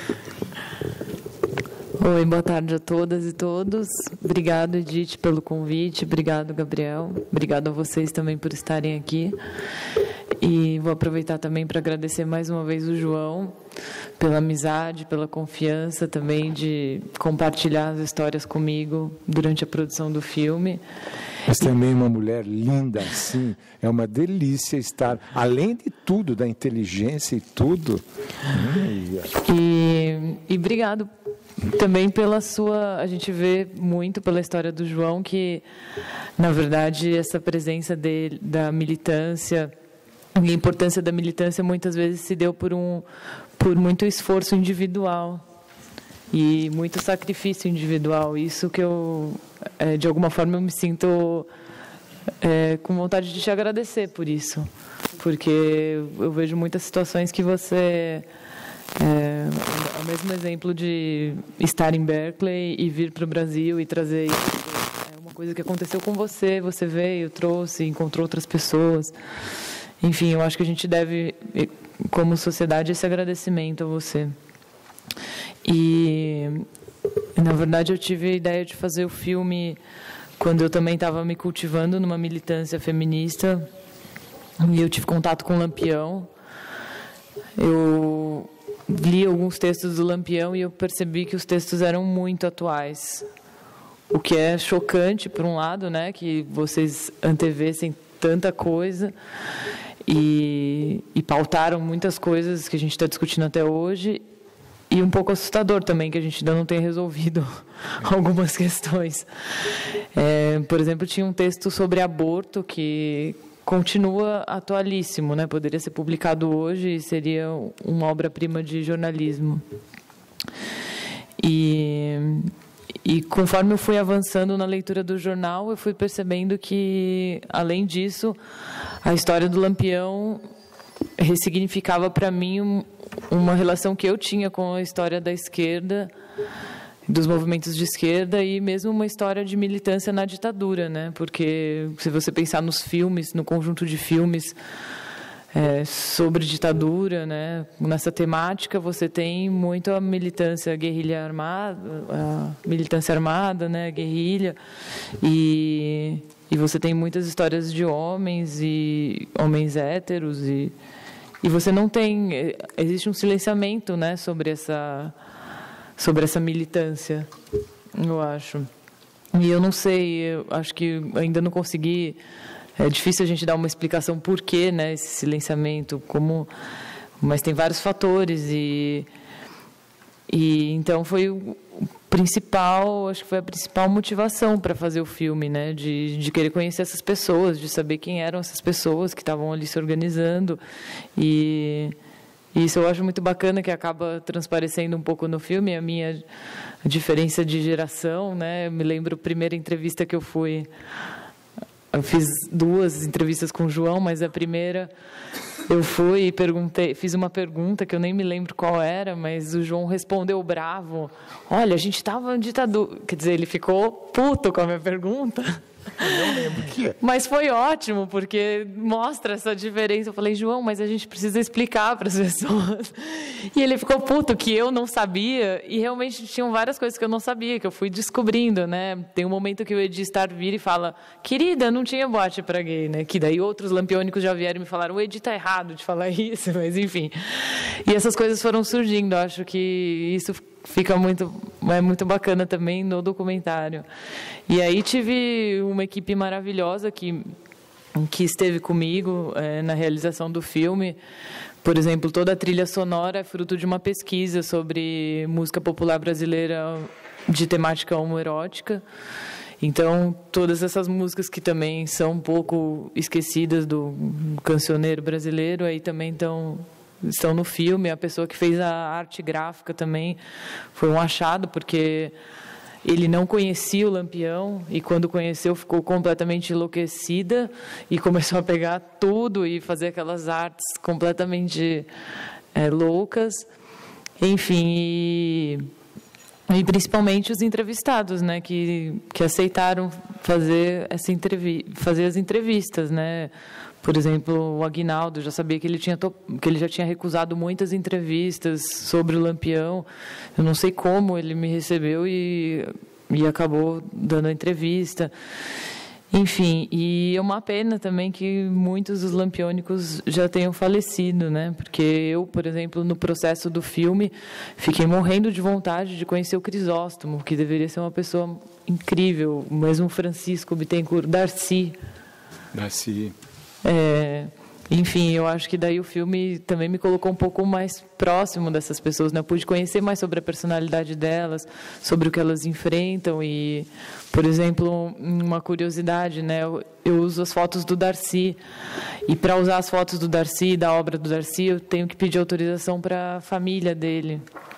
Oi, boa tarde a todas e todos. Obrigado, Edith, pelo convite. Obrigado, Gabriel. Obrigado a vocês também por estarem aqui. E vou aproveitar também para agradecer mais uma vez o João pela amizade, pela confiança também de compartilhar as histórias comigo durante a produção do filme. Mas também uma mulher linda assim, é uma delícia estar, além de tudo, da inteligência e tudo. E, e obrigado também pela sua... A gente vê muito pela história do João que, na verdade, essa presença dele, da militância, a importância da militância muitas vezes se deu por, um, por muito esforço individual e muito sacrifício individual. Isso que eu, é, de alguma forma, eu me sinto é, com vontade de te agradecer por isso, porque eu vejo muitas situações que você... É, é o mesmo exemplo de estar em Berkeley e vir para o Brasil e trazer isso. É uma coisa que aconteceu com você, você veio, trouxe, encontrou outras pessoas. Enfim, eu acho que a gente deve, como sociedade, esse agradecimento a você. E, na verdade, eu tive a ideia de fazer o filme quando eu também estava me cultivando numa militância feminista, e eu tive contato com o Lampião. Eu li alguns textos do Lampião e eu percebi que os textos eram muito atuais. O que é chocante, por um lado, né, que vocês antevessem tanta coisa e, e pautaram muitas coisas que a gente está discutindo até hoje, e um pouco assustador também, que a gente ainda não tem resolvido algumas questões. É, por exemplo, tinha um texto sobre aborto que continua atualíssimo, né? Poderia ser publicado hoje e seria uma obra-prima de jornalismo. E, e conforme eu fui avançando na leitura do jornal, eu fui percebendo que, além disso, a história do Lampião ressignificava para mim um, uma relação que eu tinha com a história da esquerda, dos movimentos de esquerda, e mesmo uma história de militância na ditadura, né? Porque se você pensar nos filmes, no conjunto de filmes é, sobre ditadura, né? Nessa temática você tem muito a militância guerrilha armada, a militância armada, né? Guerrilha, e e você tem muitas histórias de homens e homens héteros e e você não tem, existe um silenciamento, né, sobre essa sobre essa militância, eu acho. E eu não sei, eu acho que ainda não consegui, é difícil a gente dar uma explicação por que, né, esse silenciamento, como, mas tem vários fatores e e então foi o principal, acho que foi a principal motivação para fazer o filme, né, de, de querer conhecer essas pessoas, de saber quem eram essas pessoas que estavam ali se organizando, e, e isso eu acho muito bacana, que acaba transparecendo um pouco no filme, a minha diferença de geração, né, eu me lembro a primeira entrevista que eu fui, eu fiz duas entrevistas com o João, mas a primeira eu fui e perguntei, fiz uma pergunta que eu nem me lembro qual era, mas o João respondeu bravo. Olha, a gente estava em ditadura. Quer dizer, ele ficou puto com a minha pergunta. Eu não lembro o que é. Mas foi ótimo, porque mostra essa diferença. Eu falei, João, mas a gente precisa explicar para as pessoas. E ele ficou puto, que eu não sabia, e realmente tinham várias coisas que eu não sabia, que eu fui descobrindo, né? Tem um momento que o Edi Star vira e fala, querida, não tinha boate para gay, né? Que daí outros lampiônicos já vieram e me falaram, o Edi está errado de falar isso, mas enfim. E essas coisas foram surgindo, acho que isso fica muito, é muito bacana também no documentário. E aí tive uma equipe maravilhosa que, que esteve comigo é, na realização do filme. Por exemplo, toda a trilha sonora é fruto de uma pesquisa sobre música popular brasileira de temática homoerótica. Então, todas essas músicas que também são um pouco esquecidas do cancioneiro brasileiro, aí também estão... estão no filme. A pessoa que fez a arte gráfica também foi um achado, porque ele não conhecia o Lampião e quando conheceu ficou completamente enlouquecida e começou a pegar tudo e fazer aquelas artes completamente é, loucas. Enfim, e, e principalmente os entrevistados, né, que, que aceitaram fazer, essa entrevi fazer as entrevistas, né? Por exemplo, o Aguinaldo, já sabia que ele, tinha que ele já tinha recusado muitas entrevistas sobre o Lampião. Eu não sei como ele me recebeu e, e acabou dando a entrevista. Enfim, e é uma pena também que muitos dos lampiônicos já tenham falecido, né? Porque eu, por exemplo, no processo do filme, fiquei morrendo de vontade de conhecer o Crisóstomo, que deveria ser uma pessoa incrível, mesmo Francisco Bittencourt, Darcy. Darcy... É, enfim, eu acho que daí o filme também me colocou um pouco mais próximo dessas pessoas, né? Eu pude conhecer mais sobre a personalidade delas, sobre o que elas enfrentam e, por exemplo, uma curiosidade, né? Eu, eu uso as fotos do Darcy e para usar as fotos do Darcy, da obra do Darcy, eu tenho que pedir autorização para a família dele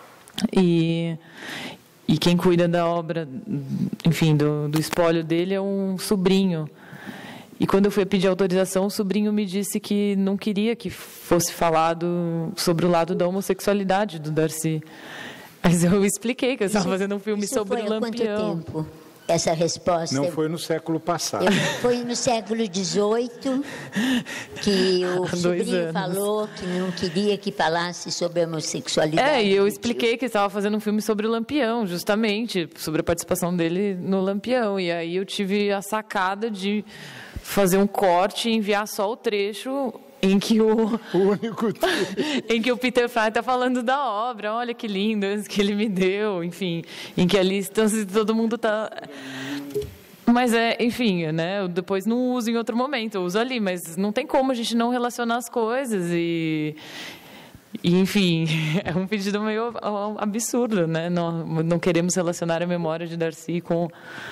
e e quem cuida da obra, enfim, do, do espólio dele é um sobrinho. E quando eu fui pedir autorização, o sobrinho me disse que não queria que fosse falado sobre o lado da homossexualidade do Darcy. Mas eu expliquei que eu estava fazendo um filme Isso sobre foi o Lampião. Há quanto tempo? essa resposta. Não foi no século passado. Eu, foi no século dezoito que o sobrinho anos. falou que não queria que falasse sobre a homossexualidade. É, e eu expliquei que estava fazendo um filme sobre o Lampião, justamente, sobre a participação dele no Lampião. E aí eu tive a sacada de fazer um corte e enviar só o trecho em que o, o único em que o Peter Fry está falando da obra, olha que lindo que ele me deu, enfim, em que ali então, todo mundo está... Mas é, enfim, né? Eu depois não uso em outro momento, eu uso ali, mas não tem como a gente não relacionar as coisas e... E, enfim, é um pedido meio absurdo, né? Não, não queremos relacionar a memória de Darcy com...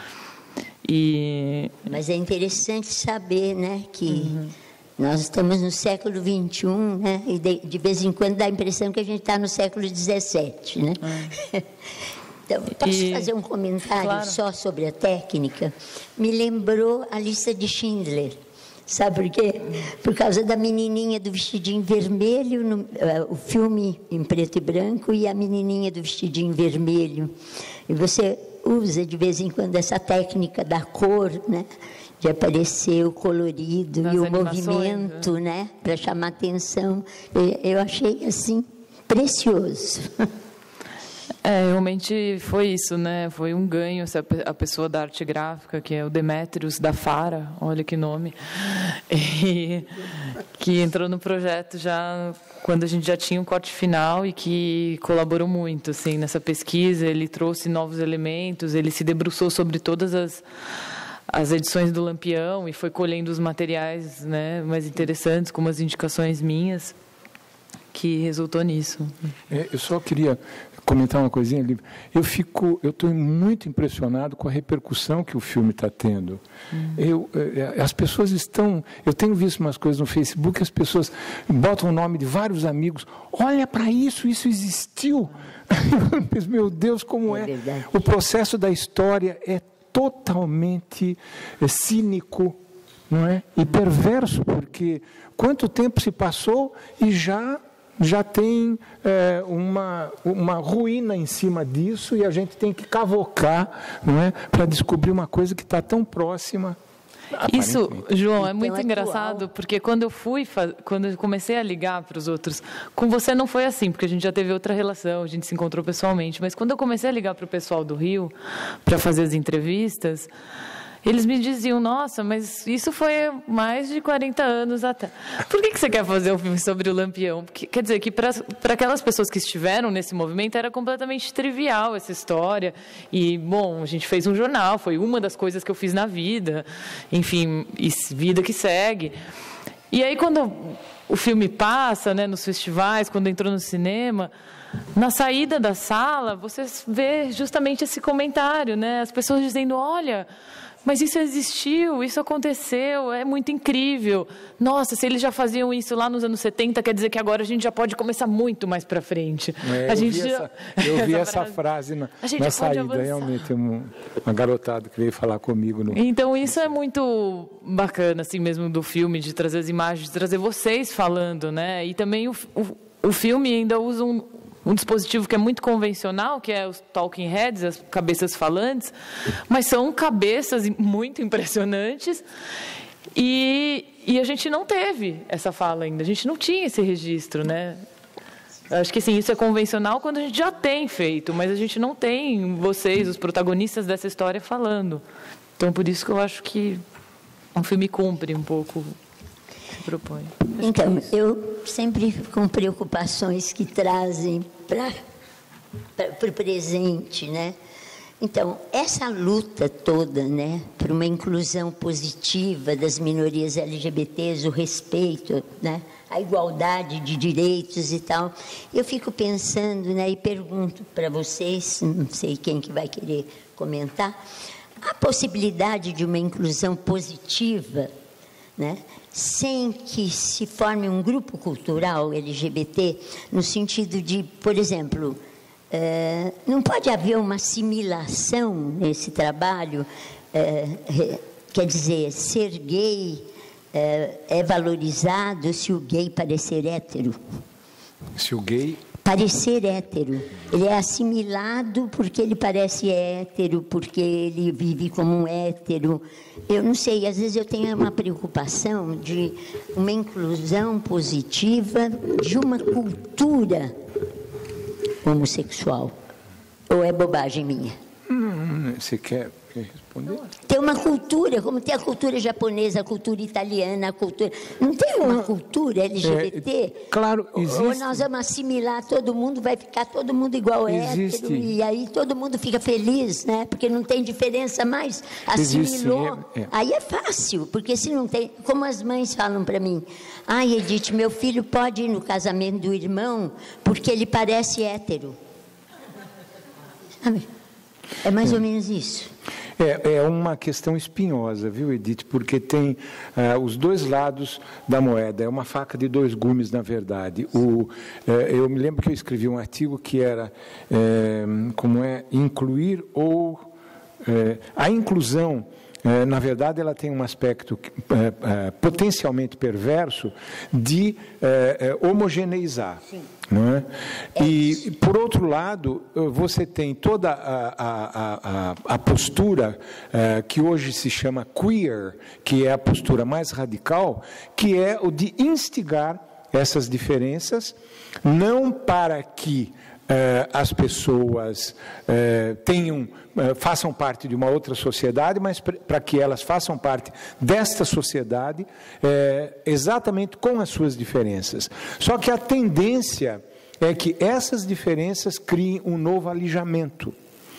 E... Mas é interessante saber, né, que uhum. nós estamos no século vinte e um, né, e de, de vez em quando dá a impressão que a gente está no século dezessete, né? Uhum. Então, posso e... fazer um comentário claro. Só sobre a técnica? Me lembrou a lista de Schindler. Sabe por quê? Por causa da menininha do vestidinho vermelho, no, uh, o filme em preto e branco, e a menininha do vestidinho vermelho. E você usa de vez em quando essa técnica da cor, né? De aparecer o colorido Nas e o movimento, né? né? Para chamar atenção. Eu, eu achei assim precioso. É, realmente foi isso, né? Foi um ganho a pessoa da arte gráfica, que é o Demetrius da Fara, olha que nome, e, que entrou no projeto já quando a gente já tinha um corte final e que colaborou muito, assim, nessa pesquisa. Ele trouxe novos elementos, ele se debruçou sobre todas as as edições do Lampião e foi colhendo os materiais, né, mais interessantes, como as indicações minhas, que resultou nisso. É, eu só queria comentar uma coisinha ali. Eu fico, eu estou muito impressionado com a repercussão que o filme está tendo. Hum. Eu, as pessoas estão, eu tenho visto umas coisas no Facebook, as pessoas botam o nome de vários amigos. Olha para isso, isso existiu. Meu Deus, como é? é? O processo da história é totalmente é, cínico, não é? E perverso, porque quanto tempo se passou e já já tem é, uma, uma ruína em cima disso e a gente tem que cavocar, não é, para descobrir uma coisa que está tão próxima. Isso, João, é muito engraçado, porque quando eu fui, quando eu comecei a ligar para os outros, com você não foi assim, porque a gente já teve outra relação, a gente se encontrou pessoalmente, mas quando eu comecei a ligar para o pessoal do Rio, para fazer as entrevistas, eles me diziam, nossa, mas isso foi mais de quarenta anos até. Por que, que você quer fazer um filme sobre o Lampião? Porque, quer dizer, que para aquelas pessoas que estiveram nesse movimento era completamente trivial essa história. E, bom, a gente fez um jornal, foi uma das coisas que eu fiz na vida. Enfim, e vida que segue. E aí, quando o filme passa, né, nos festivais, quando entrou no cinema... Na saída da sala, você vê justamente esse comentário, né? As pessoas dizendo, olha, mas isso existiu, isso aconteceu, é muito incrível. Nossa, se eles já faziam isso lá nos anos setenta, quer dizer que agora a gente já pode começar muito mais para frente. É, a eu gente vi já... essa, eu vi essa frase na, na saída, realmente, um, uma garotada que veio falar comigo. No... Então, isso é muito bacana, assim mesmo, do filme, de trazer as imagens, de trazer vocês falando, né? E também o, o, o filme ainda usa um... um dispositivo que é muito convencional, que é os talking heads, as cabeças falantes, mas são cabeças muito impressionantes e, e a gente não teve essa fala ainda, a gente não tinha esse registro, né? Acho que assim, isso é convencional quando a gente já tem feito, mas a gente não tem vocês, os protagonistas dessa história, falando. Então, por isso que eu acho que um filme cumpre um pouco... propõe. Acho então, é eu sempre com preocupações que trazem para o presente, né? Então, essa luta toda, né, por uma inclusão positiva das minorias L G B Tês, o respeito, né, a igualdade de direitos e tal, eu fico pensando, né, e pergunto para vocês, não sei quem que vai querer comentar, a possibilidade de uma inclusão positiva, né, sem que se forme um grupo cultural L G B T, no sentido de, por exemplo, é, não pode haver uma assimilação nesse trabalho, é, quer dizer, ser gay é, é valorizado se o gay parecer hétero. Se o gay parecer hétero. Ele é assimilado porque ele parece hétero, porque ele vive como um hétero. Eu não sei, às vezes eu tenho uma preocupação de uma inclusão positiva de uma cultura homossexual. Ou é bobagem minha? Hum, você quer, quer responder? Tem uma cultura, como tem a cultura japonesa, a cultura italiana, a cultura... Não tem uma cultura L G B T? É, claro, existe. Ou nós vamos assimilar todo mundo, vai ficar todo mundo igual Existe. hétero, e aí todo mundo fica feliz, né? Porque não tem diferença mais. Assimilou. Existe, é, é. Aí é fácil, porque se não tem... Como as mães falam para mim, ai, Edith, meu filho pode ir no casamento do irmão porque ele parece hétero. Sabe? É mais ou menos isso. É, é uma questão espinhosa, viu, Edith? Porque tem uh, os dois lados da moeda. É uma faca de dois gumes, na verdade. O, uh, eu me lembro que eu escrevi um artigo que era uh, como é incluir ou uh, a inclusão. É, na verdade, ela tem um aspecto é, é, potencialmente perverso de é, é, homogeneizar. Sim. Não é? E, por outro lado, você tem toda a, a, a, a postura é, que hoje se chama queer, que é a postura mais radical, que é o de instigar essas diferenças, não para que Uh, as pessoas uh, tenham, uh, façam parte de uma outra sociedade, mas para que elas façam parte desta sociedade uh, exatamente com as suas diferenças. Só que a tendência é que essas diferenças criem um novo alijamento.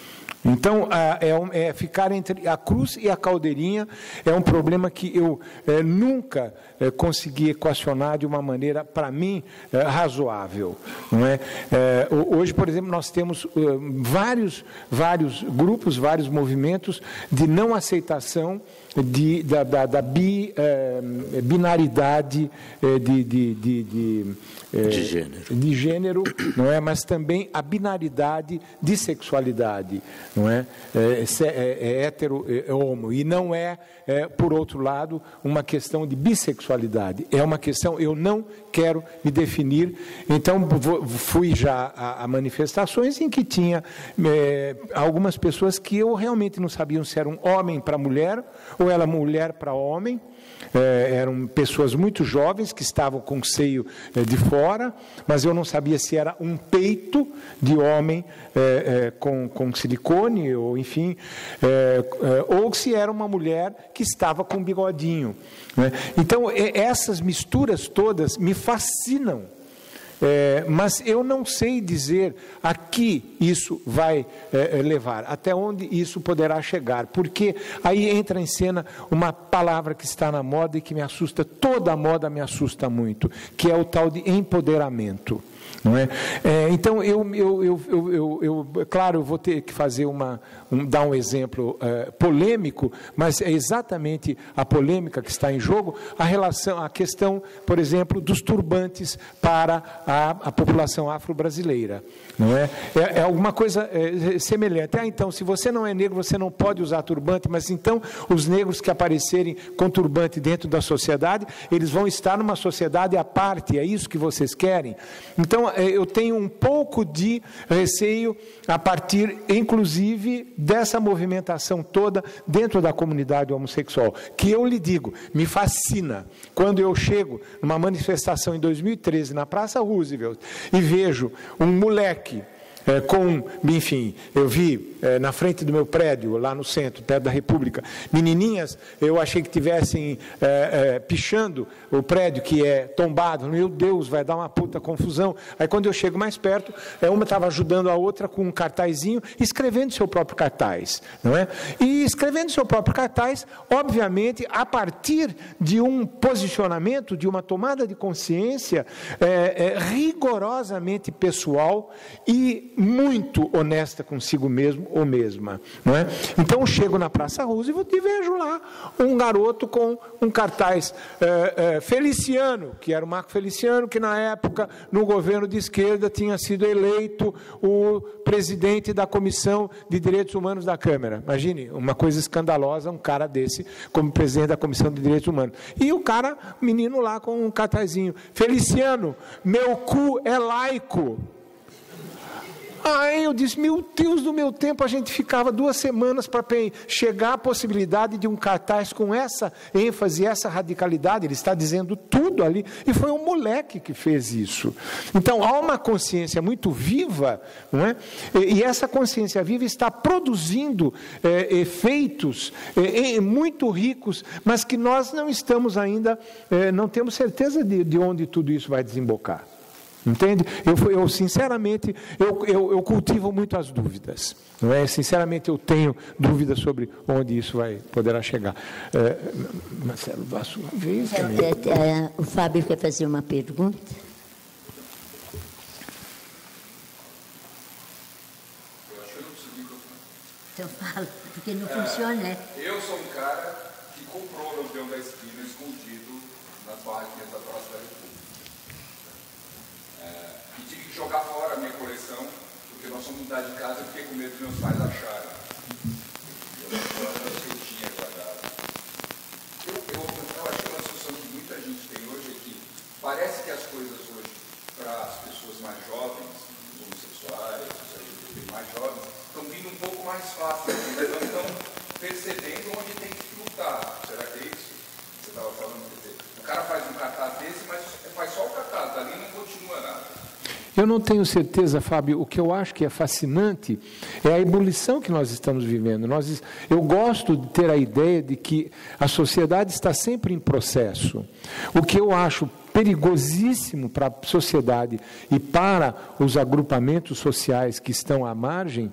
Então, é, é ficar entre a cruz e a caldeirinha é um problema que eu é, nunca é, consegui equacionar de uma maneira, para mim, é, razoável. Não é? É, hoje, por exemplo, nós temos é, vários, vários grupos, vários movimentos de não aceitação de, da, da, da bi, é, binaridade é, de, de, de, de, é, de gênero, de gênero, não é? Mas também a binaridade de sexualidade. Não é? É, é, é hétero, é, é homo, e não é, é, por outro lado, uma questão de bissexualidade, é uma questão, eu não quero me definir, então vou, fui já a, a manifestações em que tinha é, algumas pessoas que eu realmente não sabia se era um homem para mulher, ou era mulher para homem. É, eram pessoas muito jovens que estavam com o seio é, de fora, mas eu não sabia se era um peito de homem é, é, com, com silicone, ou enfim, é, é, ou se era uma mulher que estava com bigodinho. Né? Então, é, essas misturas todas me fascinam. É, mas eu não sei dizer a que isso vai é, levar, até onde isso poderá chegar, porque aí entra em cena uma palavra que está na moda e que me assusta, toda a moda me assusta muito, que é o tal de empoderamento. Não é? É, então, eu, eu, eu, eu, eu, claro, eu vou ter que fazer uma, um, dar um exemplo é, polêmico, mas é exatamente a polêmica que está em jogo, a relação, a questão, por exemplo, dos turbantes para a, a população afro-brasileira. Não é? É, é alguma coisa é, semelhante. Ah, então, se você não é negro, você não pode usar turbante, mas então os negros que aparecerem com turbante dentro da sociedade, eles vão estar numa sociedade à parte, é isso que vocês querem? Então, eu tenho um pouco de receio a partir, inclusive, dessa movimentação toda dentro da comunidade homossexual, que eu lhe digo, me fascina. Quando eu chego numa manifestação em dois mil e treze na Praça Roosevelt e vejo um moleque É, com, enfim, eu vi é, na frente do meu prédio, lá no centro, perto da República, menininhas, eu achei que estivessem é, é, pichando o prédio que é tombado, meu Deus, vai dar uma puta confusão. Aí quando eu chego mais perto, é, uma estava ajudando a outra com um cartazinho, escrevendo seu próprio cartaz, não é? E escrevendo seu próprio cartaz, obviamente, a partir de um posicionamento, de uma tomada de consciência é, é, rigorosamente pessoal e muito honesta consigo mesmo ou mesma, não é? Então eu chego na Praça Roosevelt e vejo lá um garoto com um cartaz é, é, Feliciano, que era o Marco Feliciano, que na época no governo de esquerda tinha sido eleito o presidente da Comissão de Direitos Humanos da Câmara. Imagine, uma coisa escandalosa, um cara desse como presidente da Comissão de Direitos Humanos. E o cara, menino lá com um cartazinho, Feliciano, meu cu é laico. Aí eu disse, meu Deus, do meu tempo a gente ficava duas semanas para chegar à possibilidade de um cartaz com essa ênfase, essa radicalidade. Ele está dizendo tudo ali. E foi um moleque que fez isso. Então, há uma consciência muito viva, não é? E, e essa consciência viva está produzindo é, efeitos é, é, muito ricos, mas que nós não estamos ainda, é, não temos certeza de, de onde tudo isso vai desembocar. Entende? Eu, eu sinceramente, eu, eu, eu cultivo muito as dúvidas. Não é? Sinceramente, eu tenho dúvidas sobre onde isso vai, poderá chegar. É, Marcelo, a sua vez. É, é, o Fábio quer fazer uma pergunta. Eu acho que eu não preciso de microfone. Então fala, porque não é, funciona, né? Eu sou um cara que comprou o Lampião da Esquina escondido nas barraquinhas da Praça da República. E tive que jogar fora a minha coleção, porque nós fomos mudar de casa e fiquei com medo que meus pais acharem. Eu não fora o que eu tinha guardado. Eu, eu, eu acho que uma discussão que muita gente tem hoje é que parece que as coisas hoje, para as pessoas mais jovens, os homossexuais, os L G B T mais jovens, estão vindo um pouco mais fácil, eles não estão percebendo onde tem que lutar. Será que é isso? Você estava falando, quer dizer, o cara faz um cartaz desse, mas faz só o cartaz, dali não continua nada. Eu não tenho certeza, Fábio, o que eu acho que é fascinante é a ebulição que nós estamos vivendo. Nós, eu gosto de ter a ideia de que a sociedade está sempre em processo. O que eu acho perigosíssimo para a sociedade e para os agrupamentos sociais que estão à margem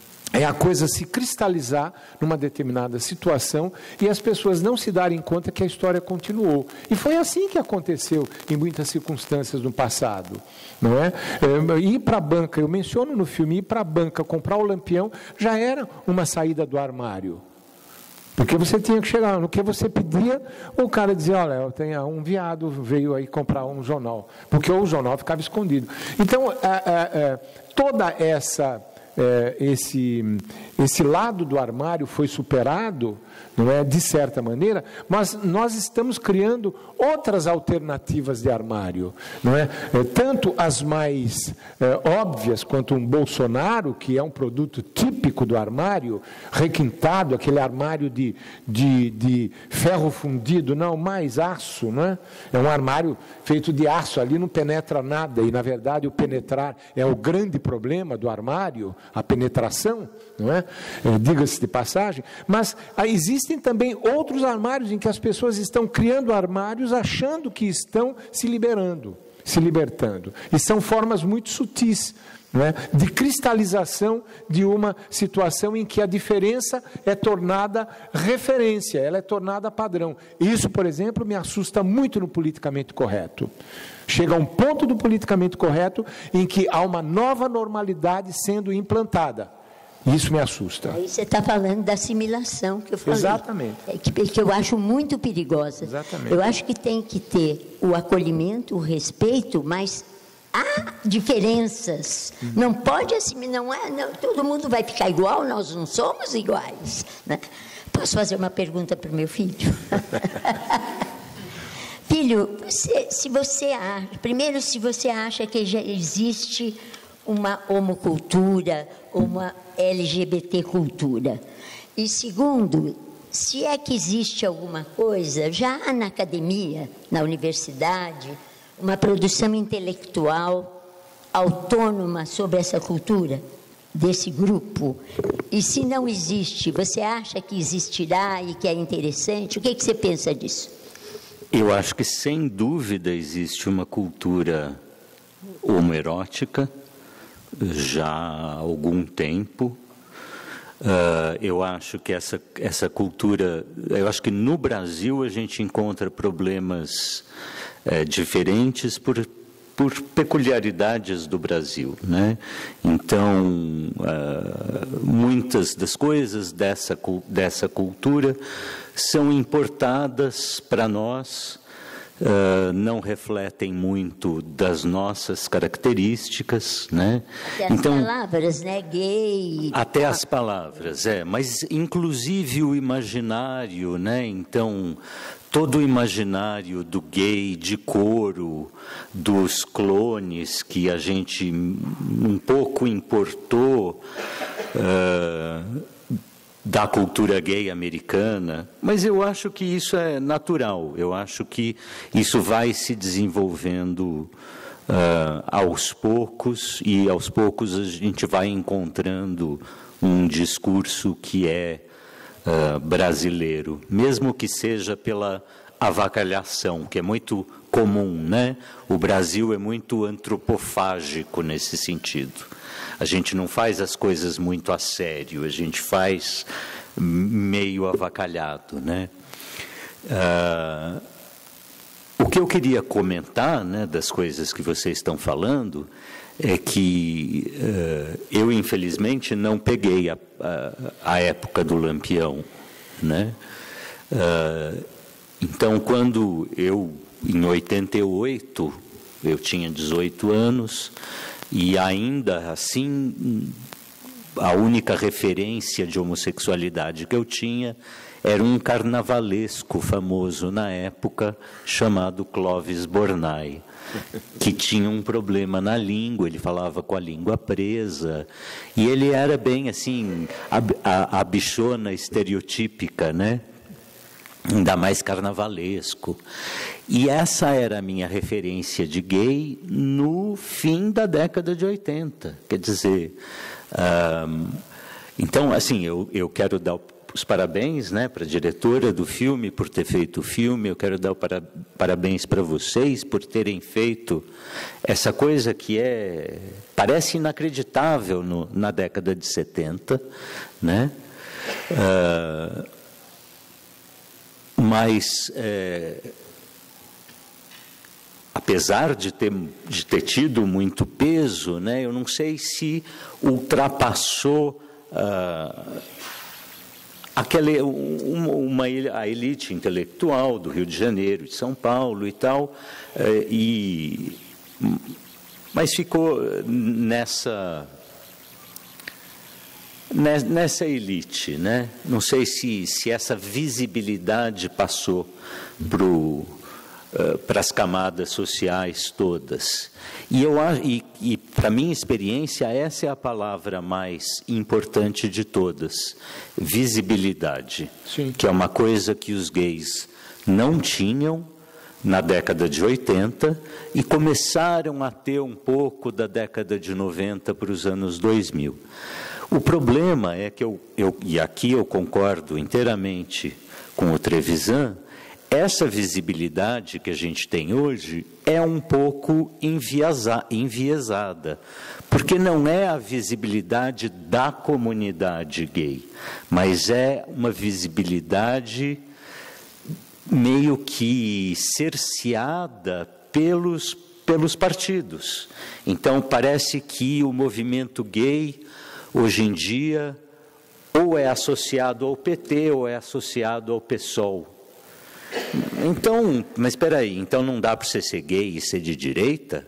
é a coisa se cristalizar numa determinada situação e as pessoas não se darem conta que a história continuou. E foi assim que aconteceu em muitas circunstâncias no passado. Não é? É, ir para a banca, eu menciono no filme, ir para a banca, comprar o Lampião, já era uma saída do armário. Porque você tinha que chegar, no que você pedia, o cara dizia, olha, eu tenho um viado, veio aí comprar um jornal. Porque o jornal ficava escondido. Então, é, é, é, toda essa... É, esse, esse lado do armário foi superado, não é, de certa maneira, mas nós estamos criando outras alternativas de armário, não é? É, tanto as mais é, óbvias, quanto um Bolsonaro, que é um produto típico do armário, requintado, aquele armário de, de, de ferro fundido, não, mais aço, não é? É um armário feito de aço, ali não penetra nada, e na verdade o penetrar é o grande problema do armário, a penetração, não é? É, diga-se de passagem, mas ah, existem também outros armários em que as pessoas estão criando armários achando que estão se liberando, se libertando, e são formas muito sutis, não é? De cristalização de uma situação em que a diferença é tornada referência, ela é tornada padrão. Isso, por exemplo, me assusta muito no politicamente correto. Chega a um ponto do politicamente correto em que há uma nova normalidade sendo implantada. Isso me assusta. Aí você está falando da assimilação que eu falei. Exatamente. É que, que eu acho muito perigosa. Exatamente. Eu acho que tem que ter o acolhimento, o respeito, mas há diferenças. Uhum. Não pode assimilar, não é, não, todo mundo vai ficar igual, nós não somos iguais. Né? Posso fazer uma pergunta para o meu filho? Filho, se, se você acha, primeiro, se você acha que já existe uma homocultura, uma L G B T cultura. E segundo, se é que existe alguma coisa, já na academia, na universidade, uma produção intelectual autônoma sobre essa cultura, desse grupo? E se não existe, você acha que existirá e que é interessante? O que, que você pensa disso? Eu acho que, sem dúvida, existe uma cultura homoerótica, já há algum tempo. Uh, eu acho que essa, essa cultura, eu acho que no Brasil a gente encontra problemas uh, diferentes por, por peculiaridades do Brasil, né? Então, uh, muitas das coisas dessa, dessa cultura são importadas para nós, Uh, não refletem muito das nossas características, né? Até as então, palavras, né? Gay. Até as palavras, é. Mas inclusive o imaginário, né? Então todo o imaginário do gay de couro, dos clones que a gente um pouco importou uh, da cultura gay americana, mas eu acho que isso é natural, eu acho que isso vai se desenvolvendo uh, aos poucos, e aos poucos a gente vai encontrando um discurso que é uh, brasileiro, mesmo que seja pela avacalhação, que é muito comum, né? O Brasil é muito antropofágico nesse sentido. A gente não faz as coisas muito a sério, a gente faz meio avacalhado, né? Uh, o que eu queria comentar, né, das coisas que vocês estão falando, é que uh, eu, infelizmente, não peguei a, a, a época do Lampião, né? Uh, então, quando eu, em oitenta e oito, eu tinha dezoito anos, e ainda assim, a única referência de homossexualidade que eu tinha era um carnavalesco famoso na época, chamado Clóvis Bornai, que tinha um problema na língua, ele falava com a língua presa, e ele era bem assim, a, a, a bichona estereotípica, né? Ainda mais carnavalesco. E essa era a minha referência de gay no fim da década de oitenta. Quer dizer, um, então, assim, eu, eu quero dar os parabéns, né, para a diretora do filme por ter feito o filme, eu quero dar o para, parabéns para vocês por terem feito essa coisa que é, parece inacreditável no, na década de setenta, né? Uh, Mas, é, apesar de ter, de ter tido muito peso, né, eu não sei se ultrapassou ah, aquela, uma, uma, a elite intelectual do Rio de Janeiro, de São Paulo e tal, é, e, mas ficou nessa... nessa elite, né? Não sei se, se essa visibilidade passou para uh, as camadas sociais todas. E, eu, e, e para a minha experiência, essa é a palavra mais importante de todas, visibilidade. Sim. Que é uma coisa que os gays não tinham na década de oitenta e começaram a ter um pouco da década de noventa para os anos dois mil. O problema é que, eu, eu, e aqui eu concordo inteiramente com o Trevisan, essa visibilidade que a gente tem hoje é um pouco enviesa, enviesada, porque não é a visibilidade da comunidade gay, mas é uma visibilidade meio que cerceada pelos, pelos partidos. Então, parece que o movimento gay hoje em dia, ou é associado ao P T, ou é associado ao PSOL. Então, mas espera aí, então não dá para você ser gay e ser de direita?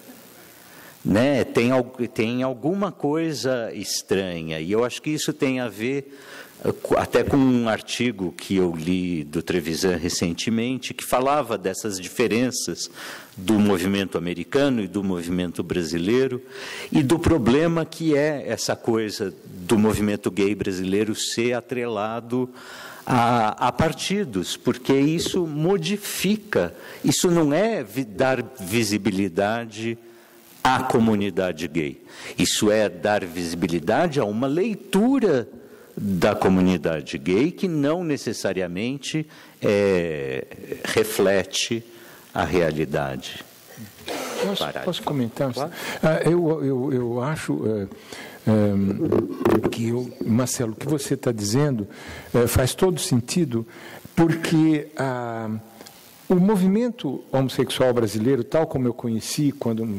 Né? Tem, tem alguma coisa estranha, e eu acho que isso tem a ver até com um artigo que eu li do Trevisan recentemente, que falava dessas diferenças do movimento americano e do movimento brasileiro, e do problema que é essa coisa do movimento gay brasileiro ser atrelado a, a partidos, porque isso modifica, isso não é dar visibilidade à comunidade gay, isso é dar visibilidade a uma leitura da comunidade gay que não necessariamente é, reflete a realidade. Posso, posso comentar? Claro. Ah, eu, eu, eu acho é, é, que, eu, Marcelo, o que você está dizendo é, faz todo sentido, porque a, o movimento homossexual brasileiro, tal como eu conheci quando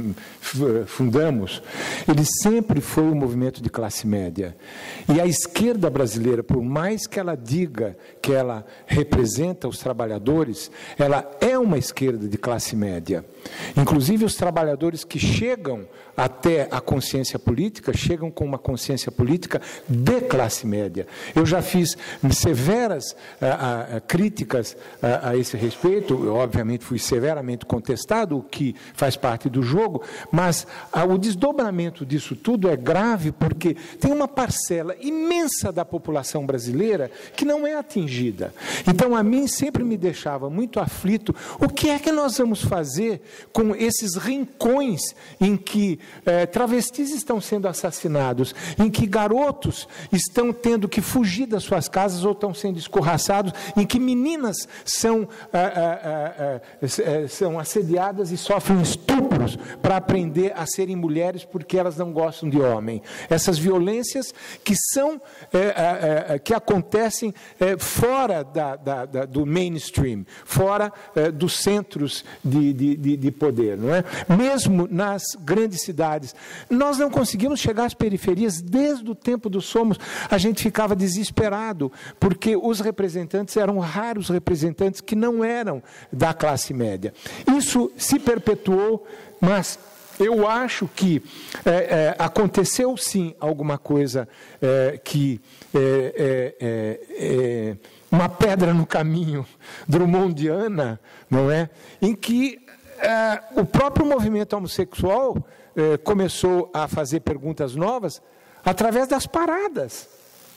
fundamos, ele sempre foi um movimento de classe média. E a esquerda brasileira, por mais que ela diga que ela representa os trabalhadores, ela é uma esquerda de classe média. Inclusive, os trabalhadores que chegam até a consciência política, chegam com uma consciência política de classe média. Eu já fiz severas a, a, críticas a, a esse respeito, eu, obviamente fui severamente contestado, o que faz parte do jogo, mas a, o desdobramento disso tudo é grave porque tem uma parcela imensa da população brasileira que não é atingida. Então, a mim sempre me deixava muito aflito, o que é que nós vamos fazer com esses rincões em que eh, travestis estão sendo assassinados, em que garotos estão tendo que fugir das suas casas ou estão sendo escorraçados, em que meninas são, ah, ah, ah, são assediadas e sofrem estupros para aprender a serem mulheres porque elas não gostam de homem. Essas violências que são, eh, eh, eh, que acontecem eh, fora da, da, da, do mainstream, fora eh, dos centros de, de, de, de poder, não é? Mesmo nas grandes cidades, nós não conseguimos chegar às periferias. Desde o tempo do Somos, a gente ficava desesperado, porque os representantes eram raros representantes que não eram da classe média. Isso se perpetuou, mas eu acho que é, é, aconteceu sim alguma coisa é, que é, é, é, uma pedra no caminho drummondiana, não é? Em que é, o próprio movimento homossexual é, começou a fazer perguntas novas através das paradas.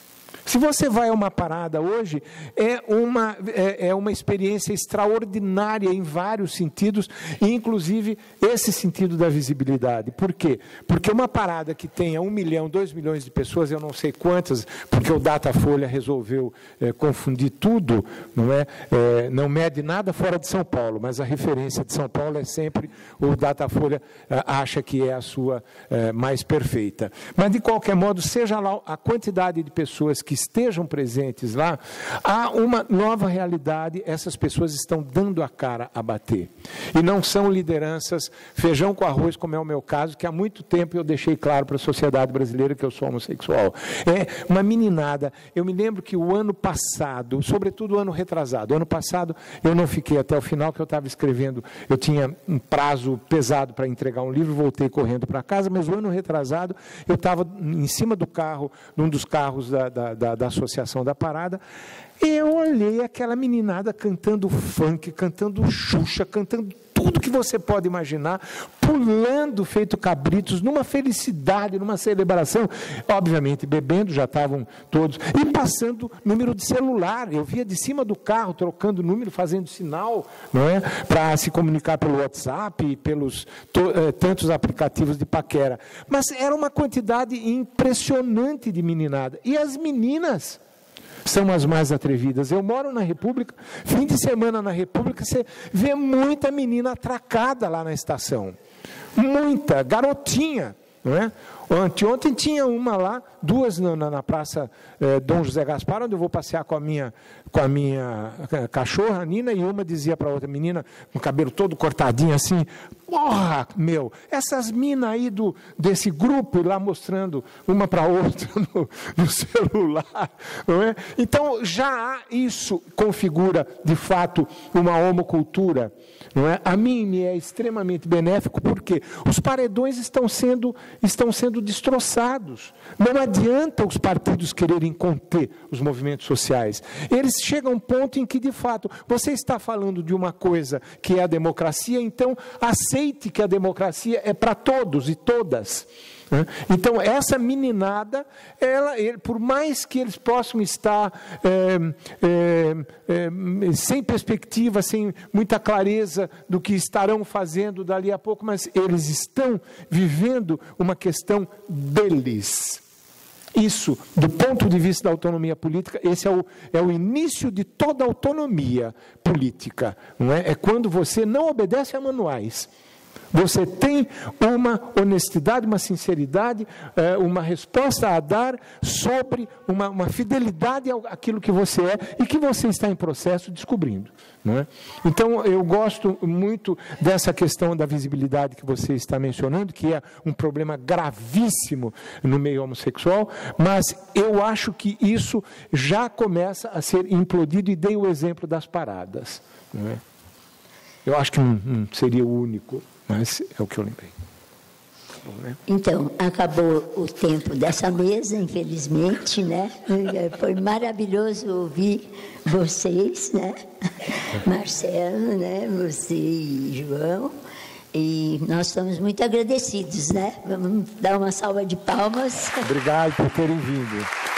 Se você vai a uma parada hoje, é uma, é, é uma experiência extraordinária em vários sentidos, inclusive esse sentido da visibilidade. Por quê? Porque uma parada que tenha um milhão, dois milhões de pessoas, eu não sei quantas, porque o Datafolha resolveu é, confundir tudo, não é? é? Não mede nada fora de São Paulo, mas a referência de São Paulo é sempre, o Datafolha é, acha que é a sua é, mais perfeita. Mas, de qualquer modo, seja lá a quantidade de pessoas que estejam presentes lá, há uma nova realidade, essas pessoas estão dando a cara a bater. E não são lideranças feijão com arroz, como é o meu caso, que há muito tempo eu deixei claro para a sociedade brasileira que eu sou homossexual. É uma meninada. Eu me lembro que o ano passado, sobretudo o ano retrasado, ano passado eu não fiquei até o final, que eu estava escrevendo, eu tinha um prazo pesado para entregar um livro, voltei correndo para casa, mas o ano retrasado eu estava em cima do carro, num dos carros da, da, da, da associação da parada, e eu olhei aquela meninada cantando funk, cantando Xuxa, cantando tudo que você pode imaginar, pulando feito cabritos, numa felicidade, numa celebração, obviamente bebendo, já estavam todos, e passando número de celular. Eu via de cima do carro, trocando número, fazendo sinal, não é? Para se comunicar pelo WhatsApp, pelos to, eh, tantos aplicativos de paquera. Mas era uma quantidade impressionante de meninada. E as meninas são as mais atrevidas. Eu moro na República, fim de semana na República, você vê muita menina atracada lá na estação. Muita, garotinha, não é? Anteontem tinha uma lá, duas na, na, na Praça eh, Dom José Gaspar, onde eu vou passear com a minha, com a minha cachorra, a Nina, e uma dizia para a outra menina, com o cabelo todo cortadinho assim, porra, meu, essas minas aí do, desse grupo, lá mostrando uma para a outra no, no celular, não é? Então, já há isso, configura, de fato, uma homocultura, não é? A mim me é extremamente benéfico, porque os paredões estão sendo, estão sendo destroçados. Não adianta os partidos quererem conter os movimentos sociais. Eles chegam a um ponto em que, de fato, você está falando de uma coisa que é a democracia, então aceite que a democracia é para todos e todas. Então, essa meninada, ela, ele, por mais que eles possam estar é, é, é, sem perspectiva, sem muita clareza do que estarão fazendo dali a pouco, mas eles estão vivendo uma questão deles. Isso, do ponto de vista da autonomia política, esse é o, é o início de toda autonomia política, não é? É quando você não obedece a manuais. Você tem uma honestidade, uma sinceridade, uma resposta a dar sobre uma, uma fidelidade àquilo que você é e que você está em processo descobrindo. Não é? Então, eu gosto muito dessa questão da visibilidade que você está mencionando, que é um problema gravíssimo no meio homossexual, mas eu acho que isso já começa a ser implodido, e dei o exemplo das paradas. Não é? Eu acho que não, não seria o único, mas é o que eu lembrei. Tá bom, né? Então, acabou o tempo dessa mesa, infelizmente, né? Foi maravilhoso ouvir vocês, né? Marcelo, né? Você e João. E nós estamos muito agradecidos, né? Vamos dar uma salva de palmas. Obrigado por terem vindo.